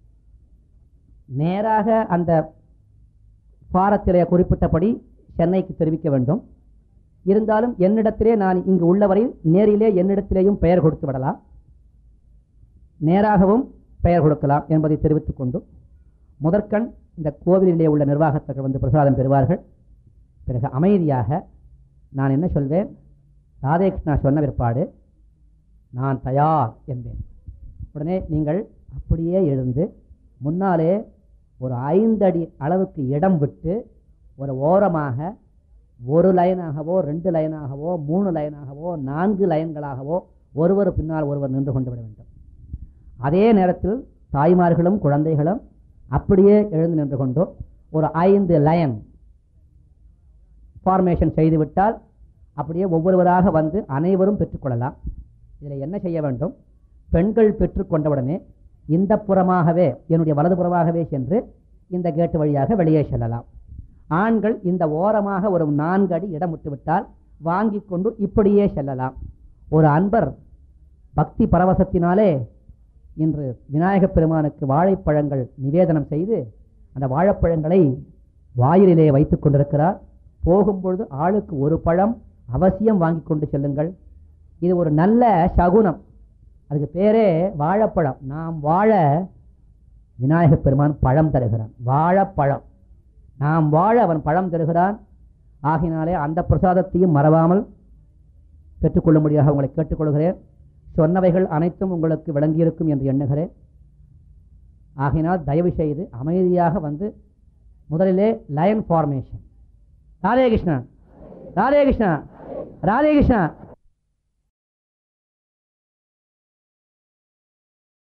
நேராக அந்த பாரத்திலே குறிப்பிட்டபடி சென்னைக்கு தெரிவிக்க வேண்டும். இருந்தாலும் என்னிடத்திலே நான் இங்கு உள்ளவரை நேரிலே என்னிடத்திலேயும் பெயர் கொடுத்து விடலாம், நேராகவும் பெயர் கொடுக்கலாம் என்பதை தெரிவித்துக் கொண்டு முதற்கண் இந்த கோவிலிலே உள்ள நிர்வாகத்தர்கள் வந்து பிரசாதம் பெறுவார்கள். பிறகு அமைதியாக நான் என்ன சொல்வேன், ராதேகிருஷ்ணா சொன்ன பிற்பாடு நான் தயார் என்பேன். உடனே நீங்கள் அப்படியே எழுந்து முன்னாலே ஒரு 5 அடி அளவுக்கு இடம் விட்டு ஒரு ஓரமாக 1 லைனாகவோ 2 லைனாகவோ 3 லைனாகவோ 4 லைன்களாகவோ ஒருவர் பின்னால் ஒருவர் நின்று கொண்டு விட வேண்டும். அதே நேரத்தில் தாய்மார்களும் குழந்தைகளும் அப்படியே எழுந்து நின்று கொண்டோ ஒரு 5 லைன் ஃபார்மேஷன் செய்துவிட்டால் அப்படியே ஒவ்வொருவராக வந்து அனைவரும் பெற்றுக்கொள்ளலாம். இதில் என்ன செய்ய வேண்டும், பெண்கள் பெற்றுக்கொண்டவுடனே இந்த புறமாகவே என்னுடைய வலது புறமாகவே சென்று இந்த கேட்டு வழியாக வெளியே செல்லலாம். ஆண்கள் இந்த ஓரமாக ஒரு 4 அடி இடம் விட்டுவிட்டால் வாங்கி கொண்டு இப்படியே செல்லலாம். ஒரு அன்பர் பக்தி பரவசத்தினாலே இன்று விநாயகப் பெருமானுக்கு வாழைப்பழங்கள் நிவேதனம் செய்து அந்த வாழைப்பழங்களை வாயிலே வைத்துக் கொண்டிருக்கிறார். போகும்பொழுது ஆளுக்கு 1 பழம் அவசியம் வாங்கி கொண்டு செல்லுங்கள். இது ஒரு நல்ல சகுனம். அதுக்கு பேரே வாழைப்பழம். நாம் வாழ விநாயகப் பெருமான் பழம் தருகிறான், வாழைப்பழம். நாம் வாழ அவன் பழம் தருகிறான். ஆகினாலே அந்த பிரசாதத்தையும் மறவாமல் பெற்றுக்கொள்ளும்படியாக உங்களை கேட்டுக்கொள்கிறேன். சொன்னவைகள் அனைத்தும் உங்களுக்கு விளங்கியிருக்கும் என்று எண்ணுகிறேன். ஆகினால் தயவு செய்து அமைதியாக வந்து முதலிலே லயன் ஃபார்மேஷன். ராதே கிருஷ்ணா, ராதே கிருஷ்ணா, ராதே கிருஷ்ணா.